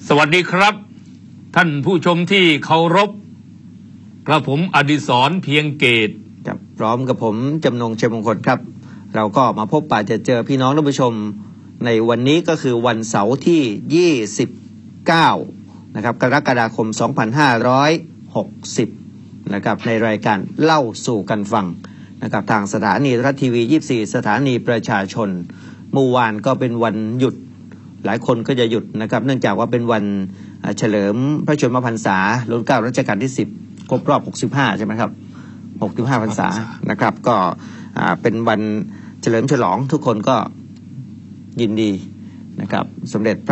สวัสดีครับท่านผู้ชมที่เคารพกระผมอดิศรเพียงเกตครับพร้อมกับผมจำนงชัยมงคลครับเราก็มาพบปะจะเจอพี่น้องท่านผู้ชมในวันนี้ก็คือวันเสาร์ที่29นะครับกรกฎาคม2560นะครับในรายการเล่าสู่กันฟังนะครับทางสถานีโทรทัศน์ทีวี24สถานีประชาชนเมื่อวานก็เป็นวันหยุดหลายคนก็จะหยุดนะครับเนื่องจากว่าเป็นวันเฉลิมพระชนมพรรษารุ่นเก้ารัชกาลที่10ครบรอบ65ใช่ไหมครับ65พรรษานะครับก็เป็นวันเฉลิมฉลองทุกคนก็ยินดีนะครับสมเด็จพ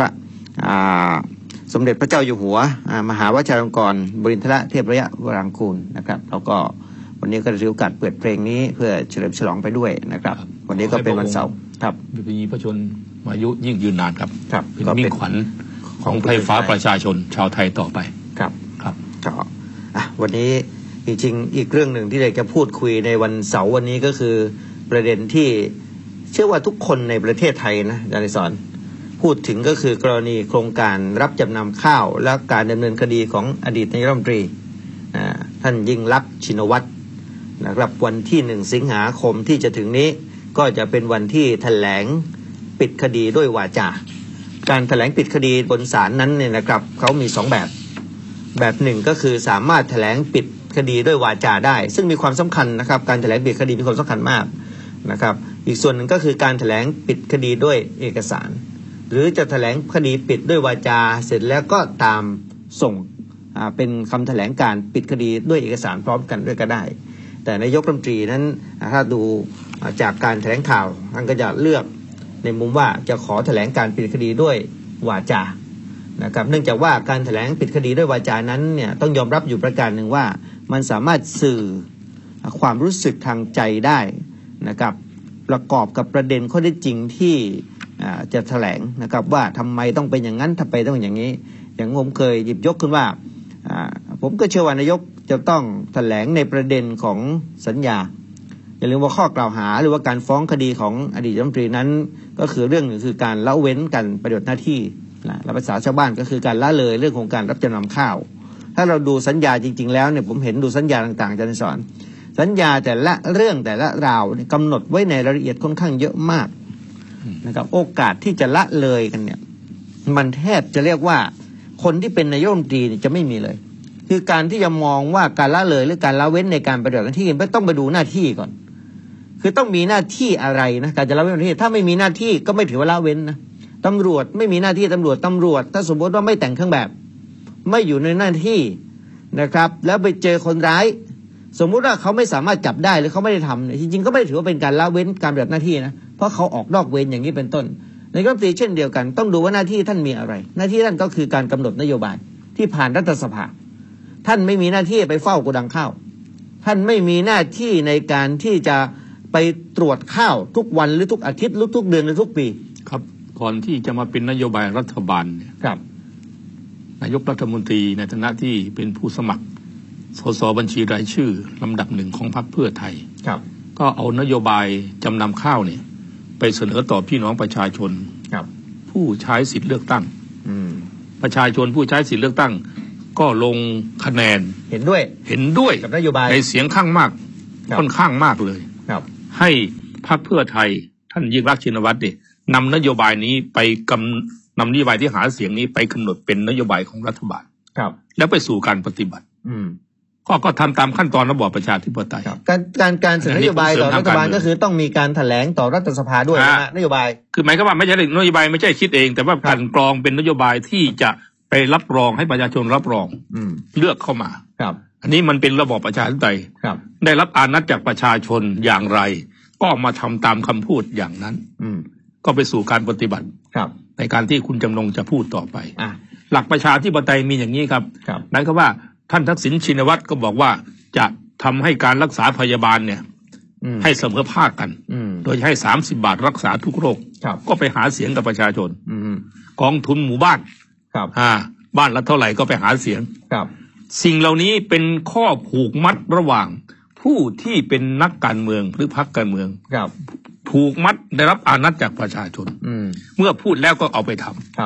ระเจ้าอยู่หัวมหาวชิรลงกรณ์บดินทรเทพระยะวรางกูลนะครับแล้วก็วันนี้ก็ได้ถือโอกาสเปิดเพลงนี้เพื่อเฉลิมฉลองไปด้วยนะครับวันนี้ก็เป็นวันเสาร์ครับมีพระชนอายุยิ่งยืนนานครับเป็นมิ่งขวัญของไฟฟ้าประชาชนชาวไทยต่อไปครับก็วันนี้จริงๆอีกเรื่องหนึ่งที่อยากจะพูดคุยในวันเสาร์วันนี้ก็คือประเด็นที่เชื่อว่าทุกคนในประเทศไทยนะอาจารย์สอนพูดถึงก็คือกรณีโครงการรับจำนำข้าวและการดำเนินคดีของอดีตนายกรัฐมนตรีท่านยิ่งลักษณ์ชินวัตรนะครับวันที่1สิงหาคมที่จะถึงนี้ก็จะเป็นวันที่แถลงปิดคดีด้วยวาจาการแถลงปิดคดีบนศาลนั้นเนี่ยนะครับเขามี2แบบหนึ่งก็คือสามารถแถลงปิดคดีด้วยวาจาได้ซึ่งมีความสำคัญนะครับการแถลงปิดคดีมีความสำคัญมากนะครับอีกส่วนหนึ่งก็คือการแถลงปิดคดีด้วยเอกสารหรือจะแถลงคดีปิดด้วยวาจาเสร็จแล้วก็ตามส่งเป็นคำแถลงการปิดคดีด้วยเอกสารพร้อมกันด้วยก็ได้แต่นายกรัฐมนตรีนั้นถ้าดูจากการแถลงข่าวท่านก็จะเลือกในมุมว่าจะขอแถลงการปิดคดีด้วยวาจานะครับเนื่องจากว่าการแถลงปิดคดีด้วยวาจานั้นเนี่ยต้องยอมรับอยู่ประการหนึ่งว่ามันสามารถสื่อความรู้สึกทางใจได้นะครับประกอบกับประเด็นข้อเท็จจริงที่จะแถลงนะครับว่าทำไมต้องเป็นอย่างนั้นทำไมต้องอย่างนี้อย่างผมเคยหยิบยกขึ้นว่าผมก็เชื่อว่านายกจะต้องแถลงในประเด็นของสัญญาอย่าลืมว่าข้อกล่าวหาหรือว่าการฟ้องคดีของอดีตรัฐมนตรีนั้นก็คือเรื่องหนึ่งคือการละเว้นการปฏิบัติหน้าที่และภาษาชาวบ้านก็คือการละเลยเรื่องของการรับจำนำข้าวถ้าเราดูสัญญาจริงๆแล้วเนี่ยผมเห็นดูสัญญาต่างๆอาจารย์สอนสัญญาแต่ละเรื่องแต่ละราวกำหนดไว้ในรายละเอียดค่อนข้างเยอะมากนะครับโอกาสที่จะละเลยกันเนี่ยมันแทบจะเรียกว่าคนที่เป็นนายกรัฐมนตรีจะไม่มีเลยคือการที่จะมองว่าการละเลยหรือการละเว้นในการปฏิบัติหน้าที่ไม่ต้องไปดูหน้าที่ก่อนคือต้องมีหน้าที่อะไรนะการจะละเว้นหน้าที่ถ้าไม่มีหน้าที่ก็ไม่ถือว่าละเว้นนะตำรวจไม่มีหน้าที่ตำรวจถ้าสมมติว่าไม่แต่งเครื่องแบบไม่อยู่ในหน้าที่นะครับแล้วไปเจอคนร้ายสมมุติว่าเขาไม่สามารถจับได้หรือเขาไม่ได้ทำเนี่ยจริงๆก็ไม่ได้ถือว่าเป็นการละเว้นการปฏิบัติหน้าที่นะเพราะเขาออกนอกเวรอย่างนี้เป็นต้นในรัฐมนตรีเช่นเดียวกันต้องดูว่าหน้าที่ท่านมีอะไรหน้าที่ท่านก็คือการกำหนดนโยบายที่ผ่านรัฐสภาท่านไม่มีหน้าที่ไปเฝ้าโกดังข้าวท่านไม่มีหน้าที่ในการที่จะไปตรวจข้าวทุกวันหรือทุกอาทิตย์หรือทุกเดือนหรือทุกปีครับก่อนที่จะมาเป็นนโยบายรัฐบาลเนี่ยครับนายกรัฐมนตรีในฐานะที่เป็นผู้สมัครสสบัญชีรายชื่อลำดับ1ของพรรคเพื่อไทยครับก็เอานโยบายจำนำข้าวเนี่ยไปเสนอต่อพี่น้องประชาชนครับผู้ใช้สิทธิเลือกตั้งประชาชนผู้ใช้สิทธิเลือกตั้งก็ลงคะแนนเห็นด้วยกับนโยบายในเสียงข้างมากค่อนข้างมากเลยครับให้พรรคเพื่อไทยท่านยิ่งรักษณ์ชินวัตรเนี่ยนำนโยบายนี้ไปนำนโยบายที่หาเสียงนี้ไปกำหนดเป็นนโยบายของรัฐบาลครับแล้วไปสู่การปฏิบัติก็ทำตามขั้นตอนระบอบประชาธิปไตยการเสนอนโยบายต่อรัฐบาลก็คือต้องมีการแถลงต่อรัฐสภาด้วยนะนโยบายคือหมายความว่าไม่ใช่นโยบายไม่ใช่คิดเองแต่ว่าการกรองเป็นนโยบายที่จะไปรับรองให้ประชาชนรับรองเลือกเข้ามาครับอันนี้มันเป็นระบอบประชาธิปไตยได้รับอานัตจากประชาชนอย่างไรก็มาทำตามคำพูดอย่างนั้นก็ไปสู่การปฏิบัติในการที่คุณจำนงจะพูดต่อไปหลักประชาธิปไตยมีอย่างนี้ครับนั่นก็ว่าท่านทักษิณชินวัตรก็บอกว่าจะทำให้การรักษาพยาบาลเนี่ยให้เสมอภาคกันโดยให้30 บาทรักษาทุกโรคก็ไปหาเสียงกับประชาชนกองทุนหมู่บ้านบ้านละเท่าไหร่ก็ไปหาเสียงสิ่งเหล่านี้เป็นข้อผูกมัดระหว่างผู้ที่เป็นนักการเมืองหรือพรรคการเมืองผูกมัดได้รับอานัตจากประชาชนเมื่อพูดแล้วก็เอาไปทำ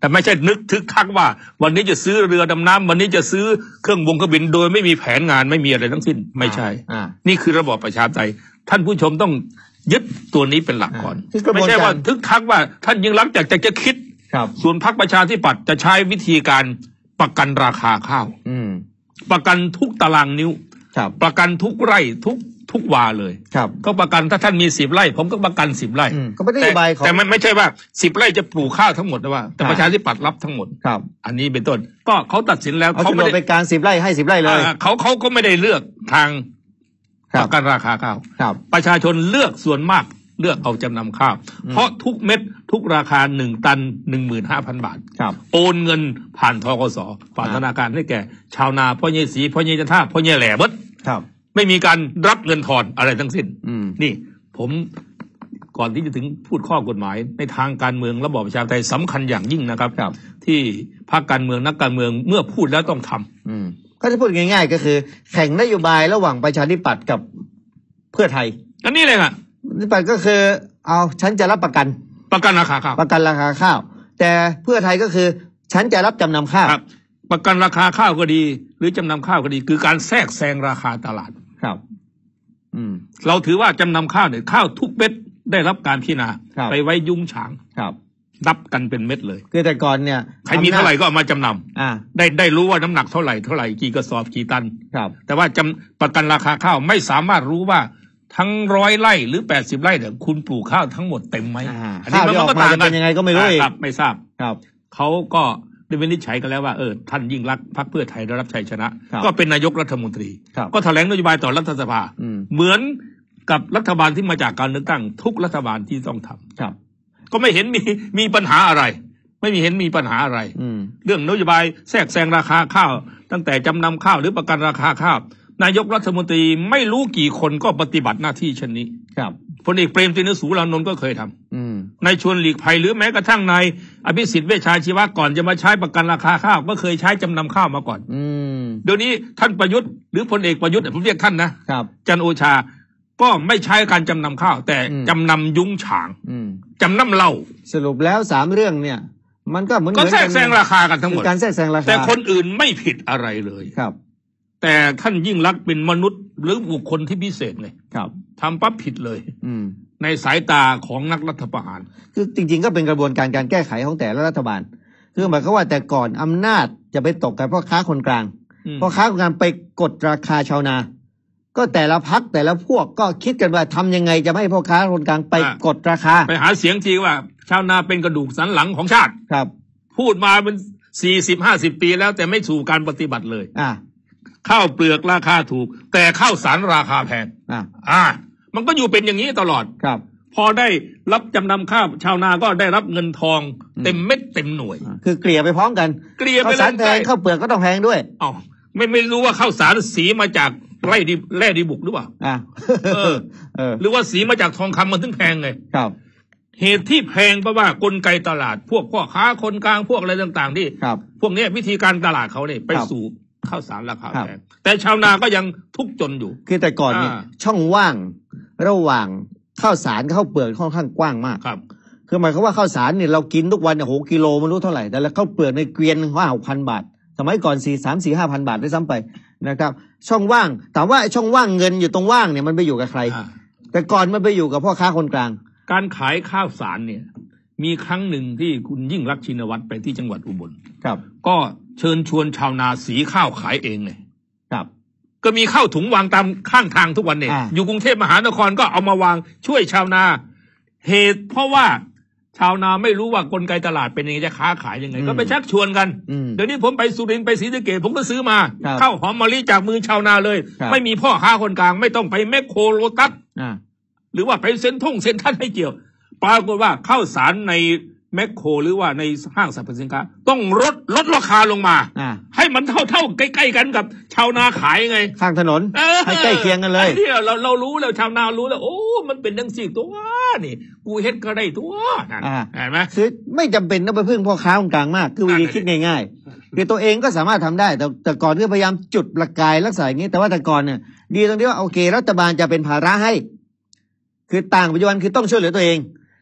แต่ไม่ใช่นึกทึกทักว่าวันนี้จะซื้อเรือดำน้ำวันนี้จะซื้อเครื่องบินโดยไม่มีแผนงานไม่มีอะไรทั้งสิ้นไม่ใช่นี่คือระบอบประชาธิปไตยท่านผู้ชมต้องยึดตัวนี้เป็นหลักก่อนไม่ใช่ว่าทึกทักว่าท่านยิ่งรักษ์จะคิดส่วนพรรคประชาธิปัตย์จะใช้วิธีการประกันราคาข้าวประกันทุกตารางนิ้วประกันทุกไร่ทุกวาเลยก็ประกันถ้าท่านมี10 ไร่ผมก็ประกัน10 ไร่ก็ไม่ได้ใบแต่มันไม่ใช่ว่า10 ไร่จะปลูกข้าวทั้งหมดนะว่าแต่ประชาธิปัตย์รับทั้งหมดอันนี้เป็นต้นก็เขาตัดสินแล้วเขาไม่ได้ไปการ10 ไร่ให้10 ไร่เลยเขาก็ไม่ได้เลือกทางประกันราคาข้าวประชาชนเลือกส่วนมากเลือกเอาจำนำข้าวเพราะทุกเม็ดทุกราคา1 ตัน 15,000 บาทโอนเงินผ่านธกสผ่านธนาคารให้แก่ชาวนาพ่อเยสีพ่อเยจันท่าพ่อเยแหล่เบิดไม่มีการรับเงินทอนอะไรทั้งสิ้นนี่ผมก่อนที่จะถึงพูดข้อกฎหมายในทางการเมืองระบอบประชาธิปไตยสำคัญอย่างยิ่งนะครับที่พรรคการเมืองนักการเมืองเมื่อพูดแล้วต้องทำก็จะพูดง่ายๆก็คือแข่งนโยบายระหว่างประชาธิปัตย์กับเพื่อไทยอันนี้เลยค่ะประชาธิปัตย์ก็คือเอาฉันจะรับประกันราคาข้าวประกันราคาข้าวแต่เพื่อไทยก็คือฉันจะรับจำนำข้าวประกันราคาข้าวก็ดีหรือจำนำข้าวก็ดีคือการแทรกแซงราคาตลาดเราถือว่าจำนำข้าวเนี่ยข้าวทุกเม็ดได้รับการพิจารณาไปไว้ยุ้งฉางนับกันเป็นเม็ดเลยคือแต่ก่อนเนี่ยใครมีเท่าไหร่ก็เอามาจำนำได้รู้ว่าน้ำหนักเท่าไหร่กี่กระสอบกี่ตันแต่ว่าประกันราคาข้าวไม่สามารถรู้ว่าทั้ง100 ไร่หรือ80 ไร่เนี่ยคุณปลูกข้าวทั้งหมดเต็มไหมอันนี้มันก็ต่างกันยังไงก็ไม่รู้ครับไม่ทราบเขาก็ได้วินิจฉัยกันแล้วว่าท่านยิ่งรักษณ์พรรคเพื่อไทยได้รับชัยชนะก็เป็นนายกรัฐมนตรีก็แถลงนโยบายต่อรัฐสภาเหมือนกับรัฐบาลที่มาจากการเลือกตั้งทุกรัฐบาลที่ต้องทำก็ไม่เห็นมีปัญหาอะไรไม่มีเห็นมีปัญหาอะไรเรื่องนโยบายแทรกแซงราคาข้าวตั้งแต่จำนำข้าวหรือประกันราคาข้าวนายกรัฐมนตรีไม่รู้กี่คนก็ปฏิบัติหน้าที่เช่นนี้พลเอกเปรมติณสูรานนท์ก็เคยทำนายชวนหลีกภัยหรือแม้กระทั่งนายอภิสิทธิ์เวชชาชีวะก่อนจะมาใช้ประกันราคาข้าวก็เคยใช้จำนำข้าวมาก่อนเดี๋ยวนี้ท่านประยุทธ์หรือพลเอกประยุทธ์ผมเรียกท่านนะจันทร์โอชาก็ไม่ใช้การจำนำข้าวแต่จำนำยุ้งฉางจำนำเหล้าสรุปแล้ว3 เรื่องเนี่ยมันก็เหมือนแทรกแซงราคากันทั้งหมดการแทรกแซงราคาแต่คนอื่นไม่ผิดอะไรเลยแต่ท่านยิ่งรักษณ์เป็นมนุษย์หรือบุคคลที่พิเศษไงทำปั๊บผิดเลยในสายตาของนักรัฐประหารคือจริงๆก็เป็นกระบวนการแก้ไขของแต่ละรัฐบาลคือหมายความว่าแต่ก่อนอำนาจจะไปตกกับพ่อค้าคนกลางพ่อค้าคนกลางไปกดราคาชาวนาก็แต่ละพรรคแต่ละพวกก็คิดกันว่าทำยังไงจะไม่ให้พ่อค้าคนกลางไปกดราคาไปหาเสียงทีว่าชาวนาเป็นกระดูกสันหลังของชาติพูดมาเป็น40-50 ปีแล้วแต่ไม่สู่การปฏิบัติเลยข้าวเปลือกราคาถูกแต่ข้าวสารราคาแพงมันก็อยู่เป็นอย่างนี้ตลอดพอได้รับจำนำข้าวชาวนาก็ได้รับเงินทองเต็มเม็ดเต็มหน่วยคือเกลี่ยไปพร้อมกันข้าวสารแพงข้าวเปลือกก็ต้องแพงด้วยไม่รู้ว่าข้าวสารสีมาจากแร่ดีบุกหรือเปล่าหรือว่าสีมาจากทองคำมันถึงแพงไงเหตุที่แพงเพราะว่ากลไกตลาดพวกพ่อค้าคนกลางพวกอะไรต่างๆที่พวกนี้วิธีการตลาดเขาเนี่ยไปสู่ข้าวสารราคาแพงแต่ชาวนาก็ยังทุกข์จนอยู่คือแต่ก่อนเนี่ยช่องว่างระหว่างข้าวสารกับข้าวเปลือกค่อนข้างกว้างมากคือหมายความว่าข้าวสารเนี่ยเรากินทุกวันเนี่ยกิโลไม่รู้เท่าไหร่แต่แล้วข้าวเปลือกในเกวียน5,000 บาทสมัยก่อน5,000 บาทได้ซ้ำไปนะครับช่องว่างถามว่าช่องว่างเงินอยู่ตรงว่างเนี่ยมันไปอยู่กับใครแต่ก่อนมันไปอยู่กับพ่อค้าคนกลางการขายข้าวสารเนี่ยมีครั้งหนึ่งที่คุณยิ่งรักษณ์ชินวัตรไปที่จังหวัดอุบลก็เชิญชวนชาวนาสีข้าวขายเองไงก็มีข้าวถุงวางตามข้างทางทุกวันเนี่ยอยู่กรุงเทพมหานครก็เอามาวางช่วยชาวนาเหตุเพราะว่าชาวนาไม่รู้ว่ากลไกตลาดเป็นยังไงจะค้าขายยังไงก็ไปชักชวนกันเดี๋ยวนี้ผมไปสุรินทร์ไปศรีสะเกษผมก็ซื้อมาข้าวหอมมะลิจากมือชาวนาเลยไม่มีพ่อค้าคนกลางไม่ต้องไปแมคโครโลตัสหรือว่าไปเซ็นทรัลให้เกี่ยวปรากฏว่าข้าวสารในแมคโครหรือว่าในห้างสรรพสินค้าต้องลดราคาลงมาให้มันเท่าใกล้ๆกันกับชาวนาขายไงข้างถนนให้ใกล้เคียงกันเลยที่เรารู้แล้วชาวนารู้แล้วโอ้มันเป็นดังสี่ตัวนี่กูเฮ็ดก็ได้ตัวเห็นไหมคือไม่จำเป็นต้องไปพึ่งพ่อค้าคนกลางมากคือวิธีคิดง่ายๆคือตัวเองก็สามารถทำได้แต่ก่อนก็พยายามจุดประกายลักษณะอย่างนี้แต่ว่าแต่ก่อนเนี่ยดีตรงที่ว่าโอเครัฐบาลจะเป็นภาระให้คือต่างปัจจุบันคือต้องช่วยเหลือตัวเอง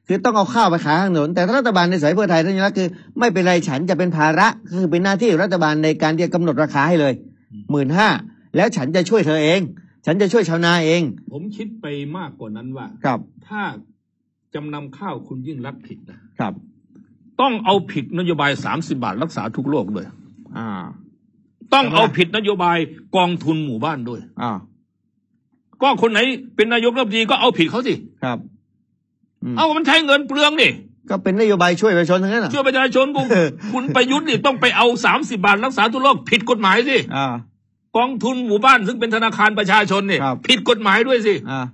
คือต้องเอาข้าวไปขายข้างถนนแต่รัฐบาลในสายเพื่อไทยท่านยกคือไม่เป็นไรฉันจะเป็นภาระคือเป็นหน้าที่รัฐบาลในการที่จะกำหนดราคาให้เลย15,000แล้วฉันจะช่วยเธอเองฉันจะช่วยชาวนาเองผมคิดไปมากกว่านั้นว่าครับถ้าจำนำข้าวคุณยิ่งรักผิดนะครับต้องเอาผิดนโยบาย30 บาทรักษาทุกโรคด้วยต้องเอาผิดนโยบายกองทุนหมู่บ้านด้วยก็คนไหนเป็นนายกรัฐมนตรีก็เอาผิดเขาสิครับเอามันใช้เงินเปลืองนี่ก็เป็นนโยบายช่วยประชาชนทั้งนั้นช่วยประชาชนคุณประยุทธ์นี่ต้องไปเอา30 บาทรักษาทุกโรคผิดกฎหมายสิกองทุนหมู่บ้านซึ่งเป็นธนาคารประชาชนเนี่ยผิดกฎหมายด้วยสิ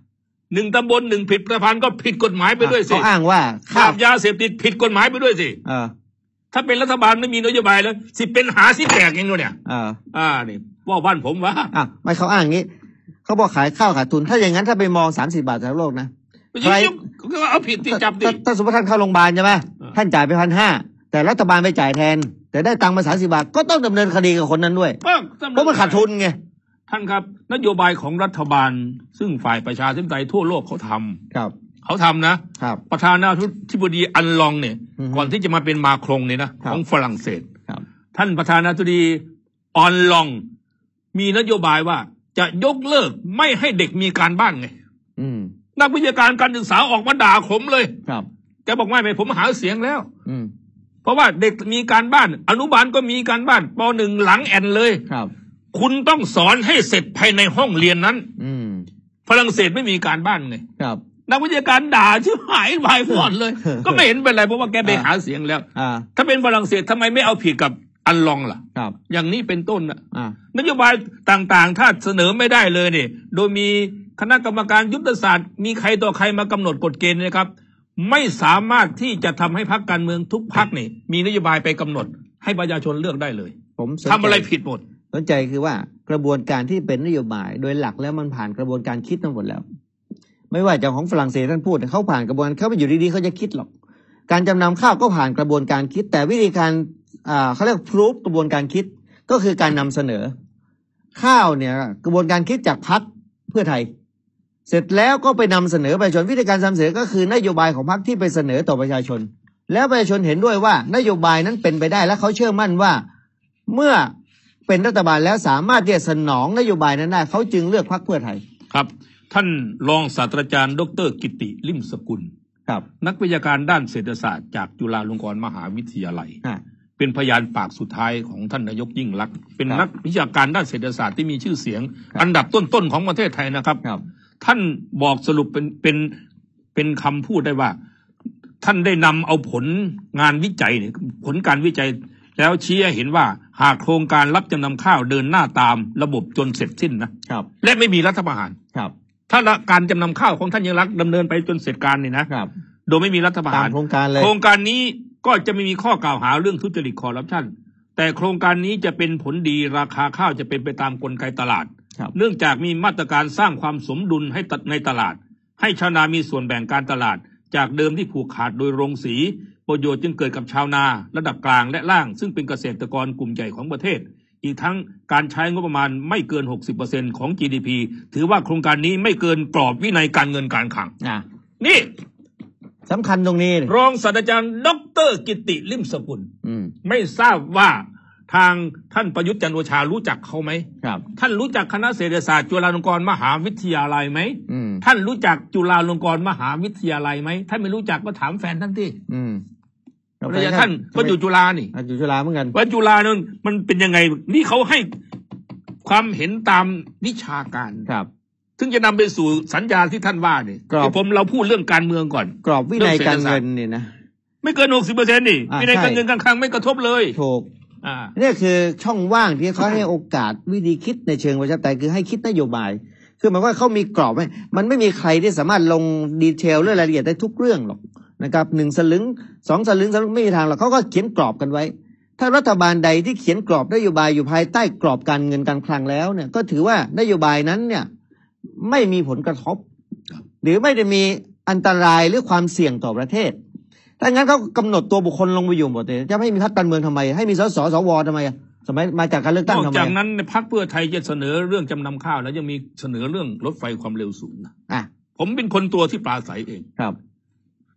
1 ตำบล 1ผลิตภัณฑ์ก็ผิดกฎหมายไปด้วยสิเขาอ้างว่าปราบยาเสพติดผิดกฎหมายไปด้วยสิถ้าเป็นรัฐบาลไม่มีนโยบายแล้วสิเป็นหาสิแตกอย่างนี้เนี่ยนี่ว่าบ้านผมว่าไม่เขาอ้างงี้เขาบอกขายข้าวขาดทุนถ้าอย่างนั้นถ้าไปมอง30 บาททั้งโลกนะใครก็เอาผิดที่จับดิถ้าสมมติท่านเข้าโรงพยาบาลใช่ไหมท่านจ่ายไป1,500แต่รัฐบาลไปจ่ายแทนแต่ได้ตังค์มา30 บาทก็ต้องดำเนินคดีกับคนนั้นด้วยเพราะมันขาดทุนไงท่านครับนโยบายของรัฐบาลซึ่งฝ่ายประชาธิปไตยทั่วโลกเขาทำเขาทำนะครับประธานาธิบดีอันลองเนี่ยก่อนที่จะมาเป็นมาครงเนี่ยนะของฝรั่งเศสท่านประธานาธิบดีอันลองมีนโยบายว่าจะยกเลิกไม่ให้เด็กมีการบ้านไงนักวิชาการศึกษาออกมาด่าผมเลยแกบอกไม่ผมหาเสียงแล้วเพราะว่าเด็กมีการบ้านอนุบาลก็มีการบ้านป.1หลังแอนเลยคุณต้องสอนให้เสร็จภายในห้องเรียนนั้นฝรั่งเศสไม่มีการบ้านไงนักวิชาการด่าชื่อหายไปหมดเลย ก็ไม่เห็นเป็นไรเพราะว่าแกไปหาเสียงแล้วถ้าเป็นฝรั่งเศสทำไมไม่เอาผิดกับอันลองล่ะอย่างนี้เป็นต้นนโยบายต่างๆถ้าเสนอไม่ได้เลยเนี่ยโดยมีคณะกรรมการยุทธศาสตร์มีใครต่อใครมากำหนดกฎเกณฑ์นะครับไม่สามารถที่จะทำให้พรรคการเมืองทุกพรรคนี่มีนโยบายไปกำหนดให้ประชาชนเลือกได้เลยทำอะไรผิดหมดสนใจคือว่ากระบวนการที่เป็นนโยบายโดยหลักแล้วมันผ่านกระบวนการคิดทั้งหมดแล้วไม่ว่าจะของฝรั่งเศสท่านพูดเขาผ่านกระบวนเขาไม่อยู่ดีๆเขาจะคิดหรอกการจำนำข้าวก็ผ่านกระบวนการคิดแต่วิธีการเขาเรียกพรูฟกระบวนการคิดก็คือการนำเสนอข้าวเนี่ยกระบวนการคิดจากพรรคเพื่อไทยเสร็จแล้วก็ไปนำเสนอประชาชนวิธีการนำเสนอก็คือนโยบายของพรรคที่ไปเสนอต่อประชาชนแล้วประชาชนเห็นด้วยว่านโยบายนั้นเป็นไปได้และเขาเชื่อมั่นว่าเมื่อเป็นรัฐบาลแล้วสามารถที่จะสนองนโยบายนั้นได้เขาจึงเลือกพรรคเพื่อไทยครับท่านรองศาสตราจารย์ดร.กิติลิ่มสกุลครับนักวิชาการด้านเศรษฐศาสตร์จากจุฬาลงกรณ์มหาวิทยาลัยเป็นพยานปากสุดท้ายของท่านนายกยิ่งลักษณ์เป็นนักวิชาการด้านเศรษฐศาสตร์ที่มีชื่อเสียงอันดับต้นๆของประเทศไทยนะครับท่านบอกสรุปเป็นคำพูดได้ว่าท่านได้นำเอาผลงานวิจัยเนี่ยผลการวิจัยแล้วชี้ให้เห็นว่าหากโครงการรับจำนำข้าวเดินหน้าตามระบบจนเสร็จสิ้นนะครับและไม่มีรัฐประหารครับถ้าการจำนำข้าวของท่านยิ่งลักษณ์ดำเนินไปจนเสร็จการนี่นะครับโดยไม่มีรัฐประหารโครงการเลยโครงการนี้ก็จะไม่มีข้อกล่าวหาเรื่องทุจริตคอร์รัปชันแต่โครงการนี้จะเป็นผลดีราคาข้าวจะเป็นไปตามกลไกตลาดเนื่องจากมีมาตรการสร้างความสมดุลให้ในตลาดให้ชาวนามีส่วนแบ่งการตลาดจากเดิมที่ผูกขาดโดยโรงสีประโยชน์จึงเกิดกับชาวนาระดับกลางและล่างซึ่งเป็นเกษตรกรกลุ่มใหญ่ของประเทศอีกทั้งการใช้งบประมาณไม่เกิน 60% ของ GDP ถือว่าโครงการนี้ไม่เกินกรอบวินัยการเงินการคลังนี่สำคัญตรงนี้รองศาสตราจารย์ดร.กิติลิ่มสกุลไม่ทราบว่าทางท่านประยุทธ์จันทร์โอชารู้จักเขาไหมครับท่านรู้จักคณะเศรษฐศาสตร์จุฬาลงกรณ์มหาวิทยาลัยไหมท่านรู้จักจุฬาลงกรณ์มหาวิทยาลัยไหมท่านไม่รู้จักก็ถามแฟนท่านที่ภรรยาท่านก็อยู่จุฬานี่อยู่จุฬาเหมือนกันว่าจุฬานั้นมันเป็นยังไงนี่เขาให้ความเห็นตามวิชาการครับซึ่งจะนำไปสู่สัญญาที่ท่านว่าเนี่ยเราพูดเรื่องการเมืองก่อนกรอบวินัยการเงินเนี่ยนะไม่เกิน 60% นี่วินัยการเงินการคลังไม่กระทบเลยถูกนี่คือช่องว่างที่เขาให้โอกาสวิธีคิดในเชิงประชาธิปไตยคือให้คิดนโยบายคือหมายว่าเขามีกรอบไหมมันไม่มีใครที่สามารถลงดีเทลเรื่องรายละเอียดได้ทุกเรื่องหรอกนะครับ1 สลึง 2 สลึงไม่มีทางหรอกเขาก็เขียนกรอบกันไว้ถ้ารัฐบาลใดที่เขียนกรอบนโยบายอยู่ภายใต้กรอบการเงินการคลังแล้วเนี่ยก็ถือว่านโยบายนั้นเนี่ยไม่มีผลกระทบหรือไม่ได้มีอันตรายหรือความเสี่ยงต่อประเทศถ้างั้นเขากำหนดตัวบุคคลลงไปอยู่หมดเลยจะไม่มีพรรคการเมืองทำไมให้มีสสสวทำไมสมัยมาจากการเลือกตั้งทำไมจากนั้นพรรคเพื่อไทยจะเสนอเรื่องจำนำข้าวแล้วยังมีเสนอเรื่องรถไฟความเร็วสูงนะผมเป็นคนตัวที่ปราศัยเองครับ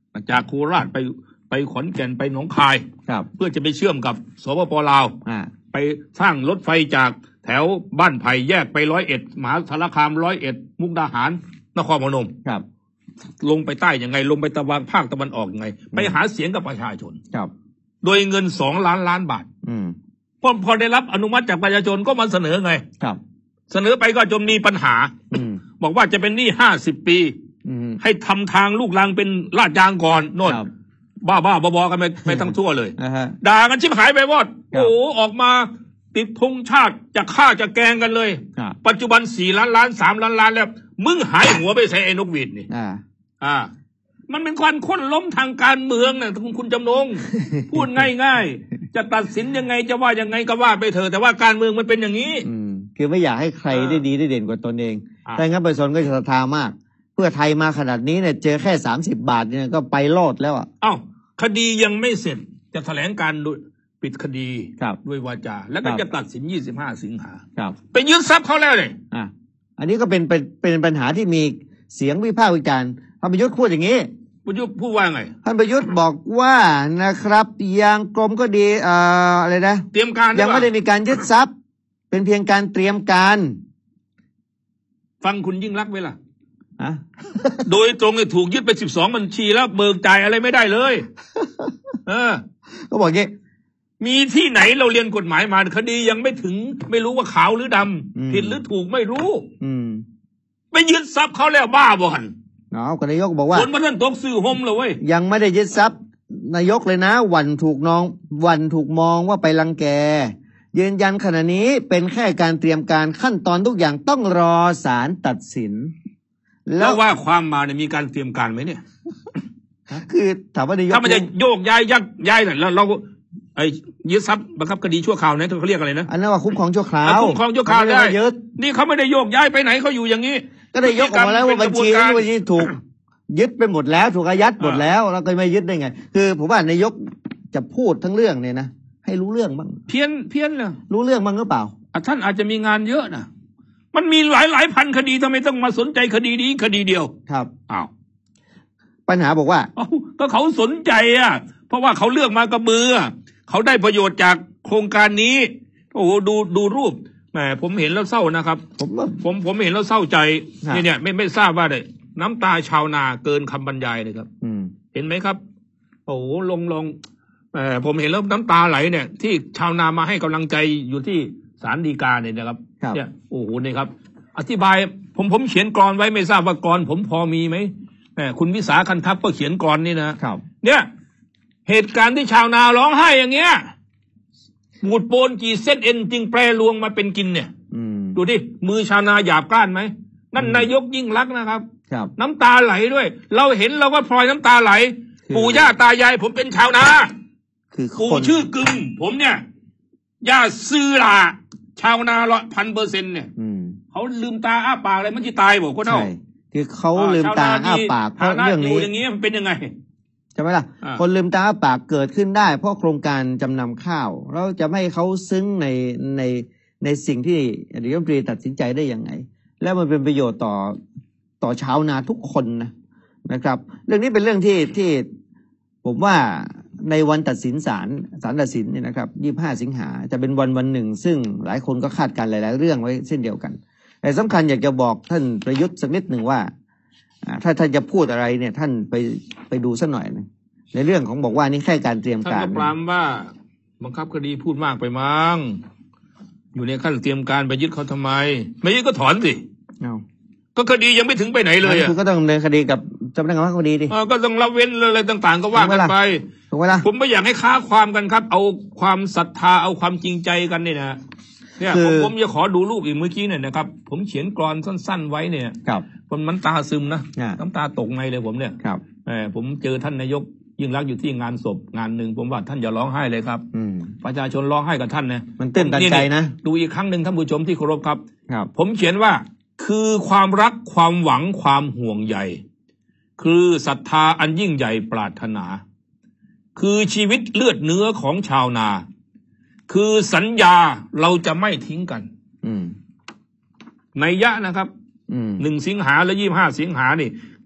จากโคราชไปขอนแก่นไปหนองคายเพื่อจะไปเชื่อมกับสปป.ลาวไปสร้างรถไฟจากแถวบ้านไผ่แยกไป101มหาสารคาม101มุกดาหารนครพนมลงไปใต้ยังไงลงไปตะวันภาคตะวันออกยังไงไปหาเสียงกับประชาชนโดยเงิน2 ล้านบาทพอได้รับอนุมัติจากประชาชนก็มาเสนอไงเสนอไปก็จมมีปัญหาบอกว่าจะเป็นหนี้50 ปีให้ทำทางลูกรังเป็นลาดยางก่อนโน่นบ้าบอกันไปทั้งทั่วเลยด่ากันชิบหายไปหมดโอ้ออกมาติดธงชาติจะฆ่าจะแกงกันเลยปัจจุบัน4 ล้านล้าน3 ล้านล้านแล้วมึงหายหัวไปใส่ไอ้นกหวีดนี่มันเป็นการค้นล้มทางการเมืองนะคุณจำนง พูดง่ายๆจะตัดสินยังไงจะว่ายังไงก็ว่าไปเถอะแต่ว่าการเมืองมันเป็นอย่างนี้คือไม่อยากให้ใครได้ดีได้เด่นกว่าตนเองแต่งั้นประชาชนก็จะศรัทธามากเพื่อไทยมาขนาดนี้เนี่ยเจอแค่30 บาทเนี่ยก็ไปรอดแล้วคดียังไม่เสร็จจะแถลงการปิดคดีด้วยวาจาแล้วก็จะตัดสิน25 สิงหาไปยึดทรัพย์เขาแล้วเลยอันนี้ก็เป็นปัญหาที่มีเสียงวิพากษ์วิจารณ์ท่านประยุทธ์พูดอย่างนี้ประยุทธ์พูดว่าไงท่านประยุทธ์บอกว่านะครับยังกรมก็ดีอะไรนะเตรียมการยังไม่ได้มีการยึดทรัพย์เป็นเพียงการเตรียมการฟังคุณยิ่งลักษณ์ไว้ล่ะโดยตรงเนี่ยถูกยึดไป12 บัญชีแล้วเบิกจ่ายอะไรไม่ได้เลยก็บอกงี้มีที่ไหนเราเรียนกฎหมายมาคดียังไม่ถึงไม่รู้ว่าขาวหรือดำผิดหรือถูกไม่รู้ไปยึดทรัพย์เขาแล้วบ้าบ่อนก็นายกบอกว่าคนมาท่านตกซื้อโฮมเลยเว้ยยังไม่ได้ยึดทรัพย์นายกเลยนะวันถูกมองว่าไปรังแกยืนยันขณะนี้เป็นแค่การเตรียมการขั้นตอนทุกอย่างต้องรอศาลตัดสินแล้วว่าความมาเนี่ยมีการเตรียมการไหมเนี่ยคือถามว่านายกถ้ามันจะโยกย้ายเนี่ยแล้วเรายึดทรัพย์บังคับคดีชั่วคราวนะเขาเรียกอะไรนะอันนั้นว่าคุ้มครองชั่วคราวคุ้มครองชั่วคราวได้นี่เขาไม่ได้โยกย้ายไปไหนเขาอยู่อย่างนี้ก็ได้ยกออกมาแล้วว่าบัญชีถูกยึดไปหมดแล้วถูกอายัดหมดแล้วเราก็ไม่ยึดได้ไงคือผมว่านายกจะพูดทั้งเรื่องเนี่ยนะให้รู้เรื่องบ้างเพี้ยนเลยรู้เรื่องบ้างหรือเปล่าท่านอาจจะมีงานเยอะนะมันมีหลายพันคดีทำไมต้องมาสนใจคดีนี้คดีเดียวครับปัญหาบอกว่าก็เขาสนใจเพราะว่าเขาเลือกมากับมือเขาได้ประโยชน์จากโครงการนี้โอ้โหดูรูปแหมผมเห็นแล้วเศร้านะครับผมเห็นแล้วเศร้าใจเนี่ยไม่ทราบว่าเลยน้ำตาชาวนาเกินคำบรรยายเลยครับเห็นไหมครับโอ้โหลงผมเห็นแล้วน้ำตาไหลเนี่ยที่ชาวนามาให้กำลังใจอยู่ที่ศาลฎีกาเนี่ยนะครับเนี่ยโอ้โหนี่ครับอธิบายผมเขียนกรไว้ไม่ทราบว่ากรผมพอมีไหมคุณวิสาคันทัพก็เขียนกรนี่นะครับเนี่ยเหตุการณ์ที่ชาวนาร้องไห้อย่างเงี้ยหมูดโปนกี่เส้นเอ็นจึงแปรลวงมาเป็นกินเนี่ยดูดิมือชาวนาหยาบกร้านไหมนั่นนายกยิ่งลักษณ์นะครับน้ำตาไหลด้วยเราเห็นเราก็พลอยน้ำตาไหลปู่ย่าตายายผมเป็นชาวนาปู่ชื่อกึมผมเนี่ยย่าซื้อละชาวนา100%เนี่ยเขาลืมตาอ้าปากอะไรมันจะตายบอกก็เท่าคือเขาลืมตาอ้าปากเพราะเรื่องนี้อย่างนี้มันเป็นยังไงใช่ไหมล่ะคนลืมตาอ้าปากเกิดขึ้นได้เพราะโครงการจำนำข้าวเราจะไม่ให้เขาซึ้งในสิ่งที่นายกรัฐมนตรีตัดสินใจได้ยังไงและมันเป็นประโยชน์ต่อชาวนาทุกคนนะครับเรื่องนี้เป็นเรื่องที่ผมว่าในวันตัดสินศาลตัดสินเนี่ยนะครับ25 สิงหาจะเป็นวันหนึ่งซึ่งหลายคนก็คาดการหลายๆเรื่องไว้เช่นเดียวกันแต่สำคัญอยากจะบอกท่านประยุทธ์สักนิดหนึ่งว่าถ้าท่านจะพูดอะไรเนี่ยท่านไปดูสักหน่อยนึงในเรื่องของบอกว่านี่แค่การเตรียมการท่านก็ปรามว่าบังคับคดีพูดมากไปมั้งอยู่ในขั้นเตรียมการไปยึดเขาทำไมไม่ยึดก็ถอนสิก็คดียังไม่ถึงไปไหนเลยคือก็ต้องดำเนินคดีกับเจ้าพนักงานคดีดิก็ต้องละเว้นอะไรต่างๆก็ว่ากันไปถูกไหมล่ะผมไม่อยากให้ค้าความกันครับเอาความศรัทธาเอาความจริงใจกันนี่นะเนี่ยผมจะขอดูรูปอีกเมื่อกี้เนี่ยนะครับผมเขียนกรสั้นๆไว้เนี่ยคนมันตาซึมนะน้ำตาตกในเลยผมเนี่ยผมเจอท่านนายกยิ่งรักอยู่ที่งานศพงานหนึ่งผมว่าท่านอย่าร้องไห้เลยครับประชาชนร้องไห้กับท่านนะมันเต้นตันใจนะดูอีกครั้งหนึ่งท่านผู้ชมที่เคารพครับผมเขียนว่าคือความรักความหวังความห่วงใยคือศรัทธาอันยิ่งใหญ่ปรารถนาคือชีวิตเลือดเนื้อของชาวนาคือสัญญาเราจะไม่ทิ้งกันนัยยะนะครับ1 สิงหาและ25 สิงหานี่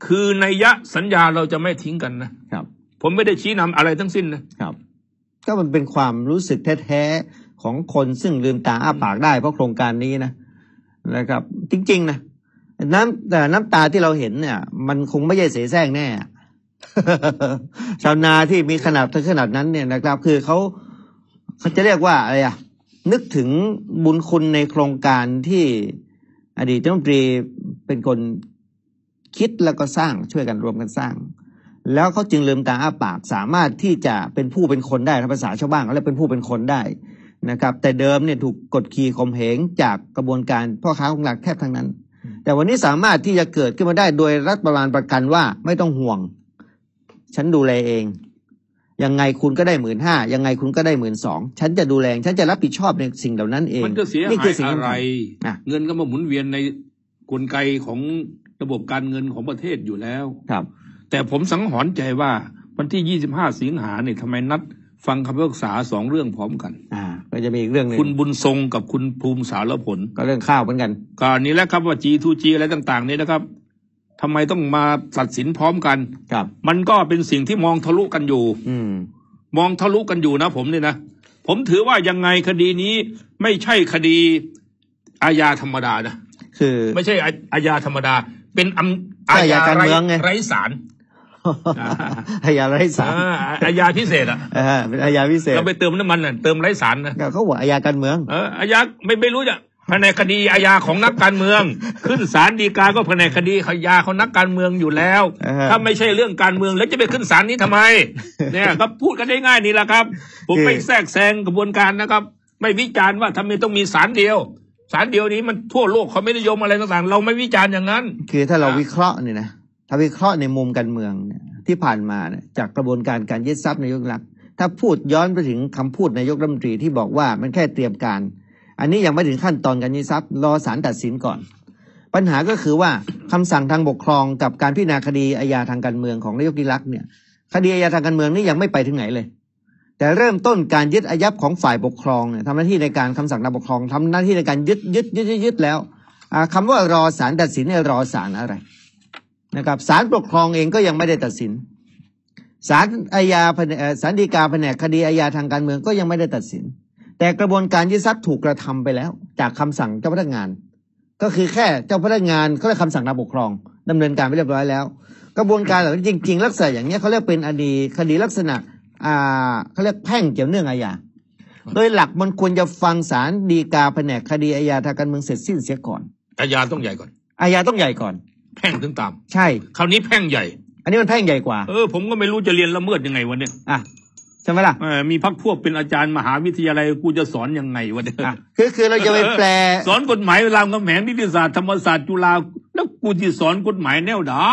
คือนัยยะสัญญาเราจะไม่ทิ้งกันนะครับผมไม่ได้ชี้นำอะไรทั้งสิ้นนะครับก็มันเป็นความรู้สึกแท้ๆของคนซึ่งลืมตาอ้าปากได้เพราะโครงการนี้นะครับจริงๆนะน้ำตาที่เราเห็นเนี่ยมันคงไม่ใช่เสแสร้งแน่ ชาวนาที่มีขนาดนั้นเนี่ยนะครับคือเขาจะเรียกว่าอะไรอะนึกถึงบุญคุณในโครงการที่อดีตรัฐมนตรีเป็นคนคิดแล้วก็สร้างช่วยกันรวมกันสร้างแล้วเขาจึงลืมตาอ้าปากสามารถที่จะเป็นผู้เป็นคนได้ภาษาชาวบ้านเขาเรียกเป็นผู้เป็นคนได้นะครับแต่เดิมเนี่ยถูกกดขี่ข่มเหงจากกระบวนการพ่อค้าของหลักแทบทั้งนั้นแต่วันนี้สามารถที่จะเกิดขึ้นมาได้โดยรัฐบาลประกันว่าไม่ต้องห่วงฉันดูแลเองยังไงคุณก็ได้15,000ยังไงคุณก็ได้12,000ฉันจะดูแลฉันจะรับผิดชอบในสิ่งเหล่านั้นเองมันจะเสียหายอะไรเงินก็มาหมุนเวียนในกลไกของระบบการเงินของประเทศอยู่แล้วครับแต่ผมสังหรณ์ใจว่าวันที่25สิงหาเนี่ยทำไมนัดฟังคำพิพากษา2เรื่องพร้อมกันก็จะมีอีกเรื่องนึงคุณบุญทรงกับคุณภูมิสารผลก็เรื่องข้าวเหมือนกันก็นี้แหละครับว่า G2G อะไรต่างๆนี่นะครับทำไมต้องมาตัดสินพร้อมกันครับมันก็เป็นสิ่งที่มองทะลุกันอยู่มองทะลุกันอยู่นะผมเนี่ยนะผมถือว่ายังไงคดีนี้ไม่ใช่คดีอาญาธรรมดานะคือไม่ใช่อาญาธรรมดาเป็นอาญาการเมืองไงไร้ศาลอาญาไร้ศาลอาญาพิเศษเป็นอาญาพิเศษเราไปเติมน้ำมันเติมไร้ศาลนะเขาบอกอาญาการเมืองอาญาไม่รู้จะแผนกคดีอาญาของนักการเมืองขึ้นศาลฎีกาก็แผนกคดีอาญาของนักการเมืองอยู่แล้วถ้าไม่ใช่เรื่องการเมืองแล้วจะไปขึ้นศาลนี้ทำไมเนี่ยก็พูดกันได้ง่ายนี่แหละครับผมไม่แทรกแซงกระบวนการนะครับไม่วิจารณ์ว่าทำไมต้องมีศาลเดียวศาลเดียวนี้มันทั่วโลกเขาไม่นิยมอะไรต่างๆเราไม่วิจารณ์อย่างนั้นคือถ้าเราวิเคราะห์เนี่ยนะถ้าวิเคราะห์ในมุมการเมืองที่ผ่านมาเนี่ยจากกระบวนการการยึดทรัพย์นายกรัฐถ้าพูดย้อนไปถึงคำพูดนายกรัฐมนตรีที่บอกว่ามันแค่เตรียมการอันนี้ยังไม่ถึงขั้นตอนการยึดทรัพย์รอศาลตัดสินก่อนปัญหาก็คือว่าคำสั่งทางปกครองกับการพิจารณาคดีอาญาทางการเมืองของนายกยิ่งลักษณ์เนี่ยคดีอาญาทางการเมืองนี่ยังไม่ไปถึงไหนเลยแต่เริ่มต้นการยึดอายัดของฝ่ายปกครองเนี่ยทำหน้าที่ในการคำสั่งทางปกครองทำหน้าที่ในการยึดแล้วคำว่ารอศาลตัดสินเนี่ยรอศาลอะไรนะครับศาลปกครองเองก็ยังไม่ได้ตัดสินศาลอาญาศาลฎีกาแผนกคดีอาญาทางการเมืองก็ยังไม่ได้ตัดสินแต่กระบวนการยึดทรัพย์ถูกกระทำไปแล้วจากคำสั่งเจ้าพนักงานก็คือแค่เจ้าพนักงานเขาเรียกคำสั่งทางปกครองดำเนินการไปเรียบร้อยแล้วกระบวนการเหล่านี้จริงๆลักษณะอย่างนี้เขาเรียกเป็นคดีลักษณะเขาเรียกแพ่งเกี่ยวเนื่องอาญาโดยหลักมันควรจะฟังศาลฎีกาแผนกคดีอาญาทางการเมืองเสร็จสิ้นเสียก่อนอาญาต้องใหญ่ก่อนอาญาต้องใหญ่ก่อนแพ่งถึงตามใช่คราวนี้แพ่งใหญ่อันนี้มันแพ่งใหญ่กว่าผมก็ไม่รู้จะเรียนละเมิดยังไงวันนี้ใช่ไหมล่ะมีพรรคพวกเป็นอาจารย์มหาวิทยาลัยกูจะสอนยังไงวะเนี่ยคือเราจะไปแปลสอนกฎหมายรามคำแหงนิติศาสตร์ธรรมศาสตร์จุฬาแล้วกูจะสอนกฎหมายแนวไหน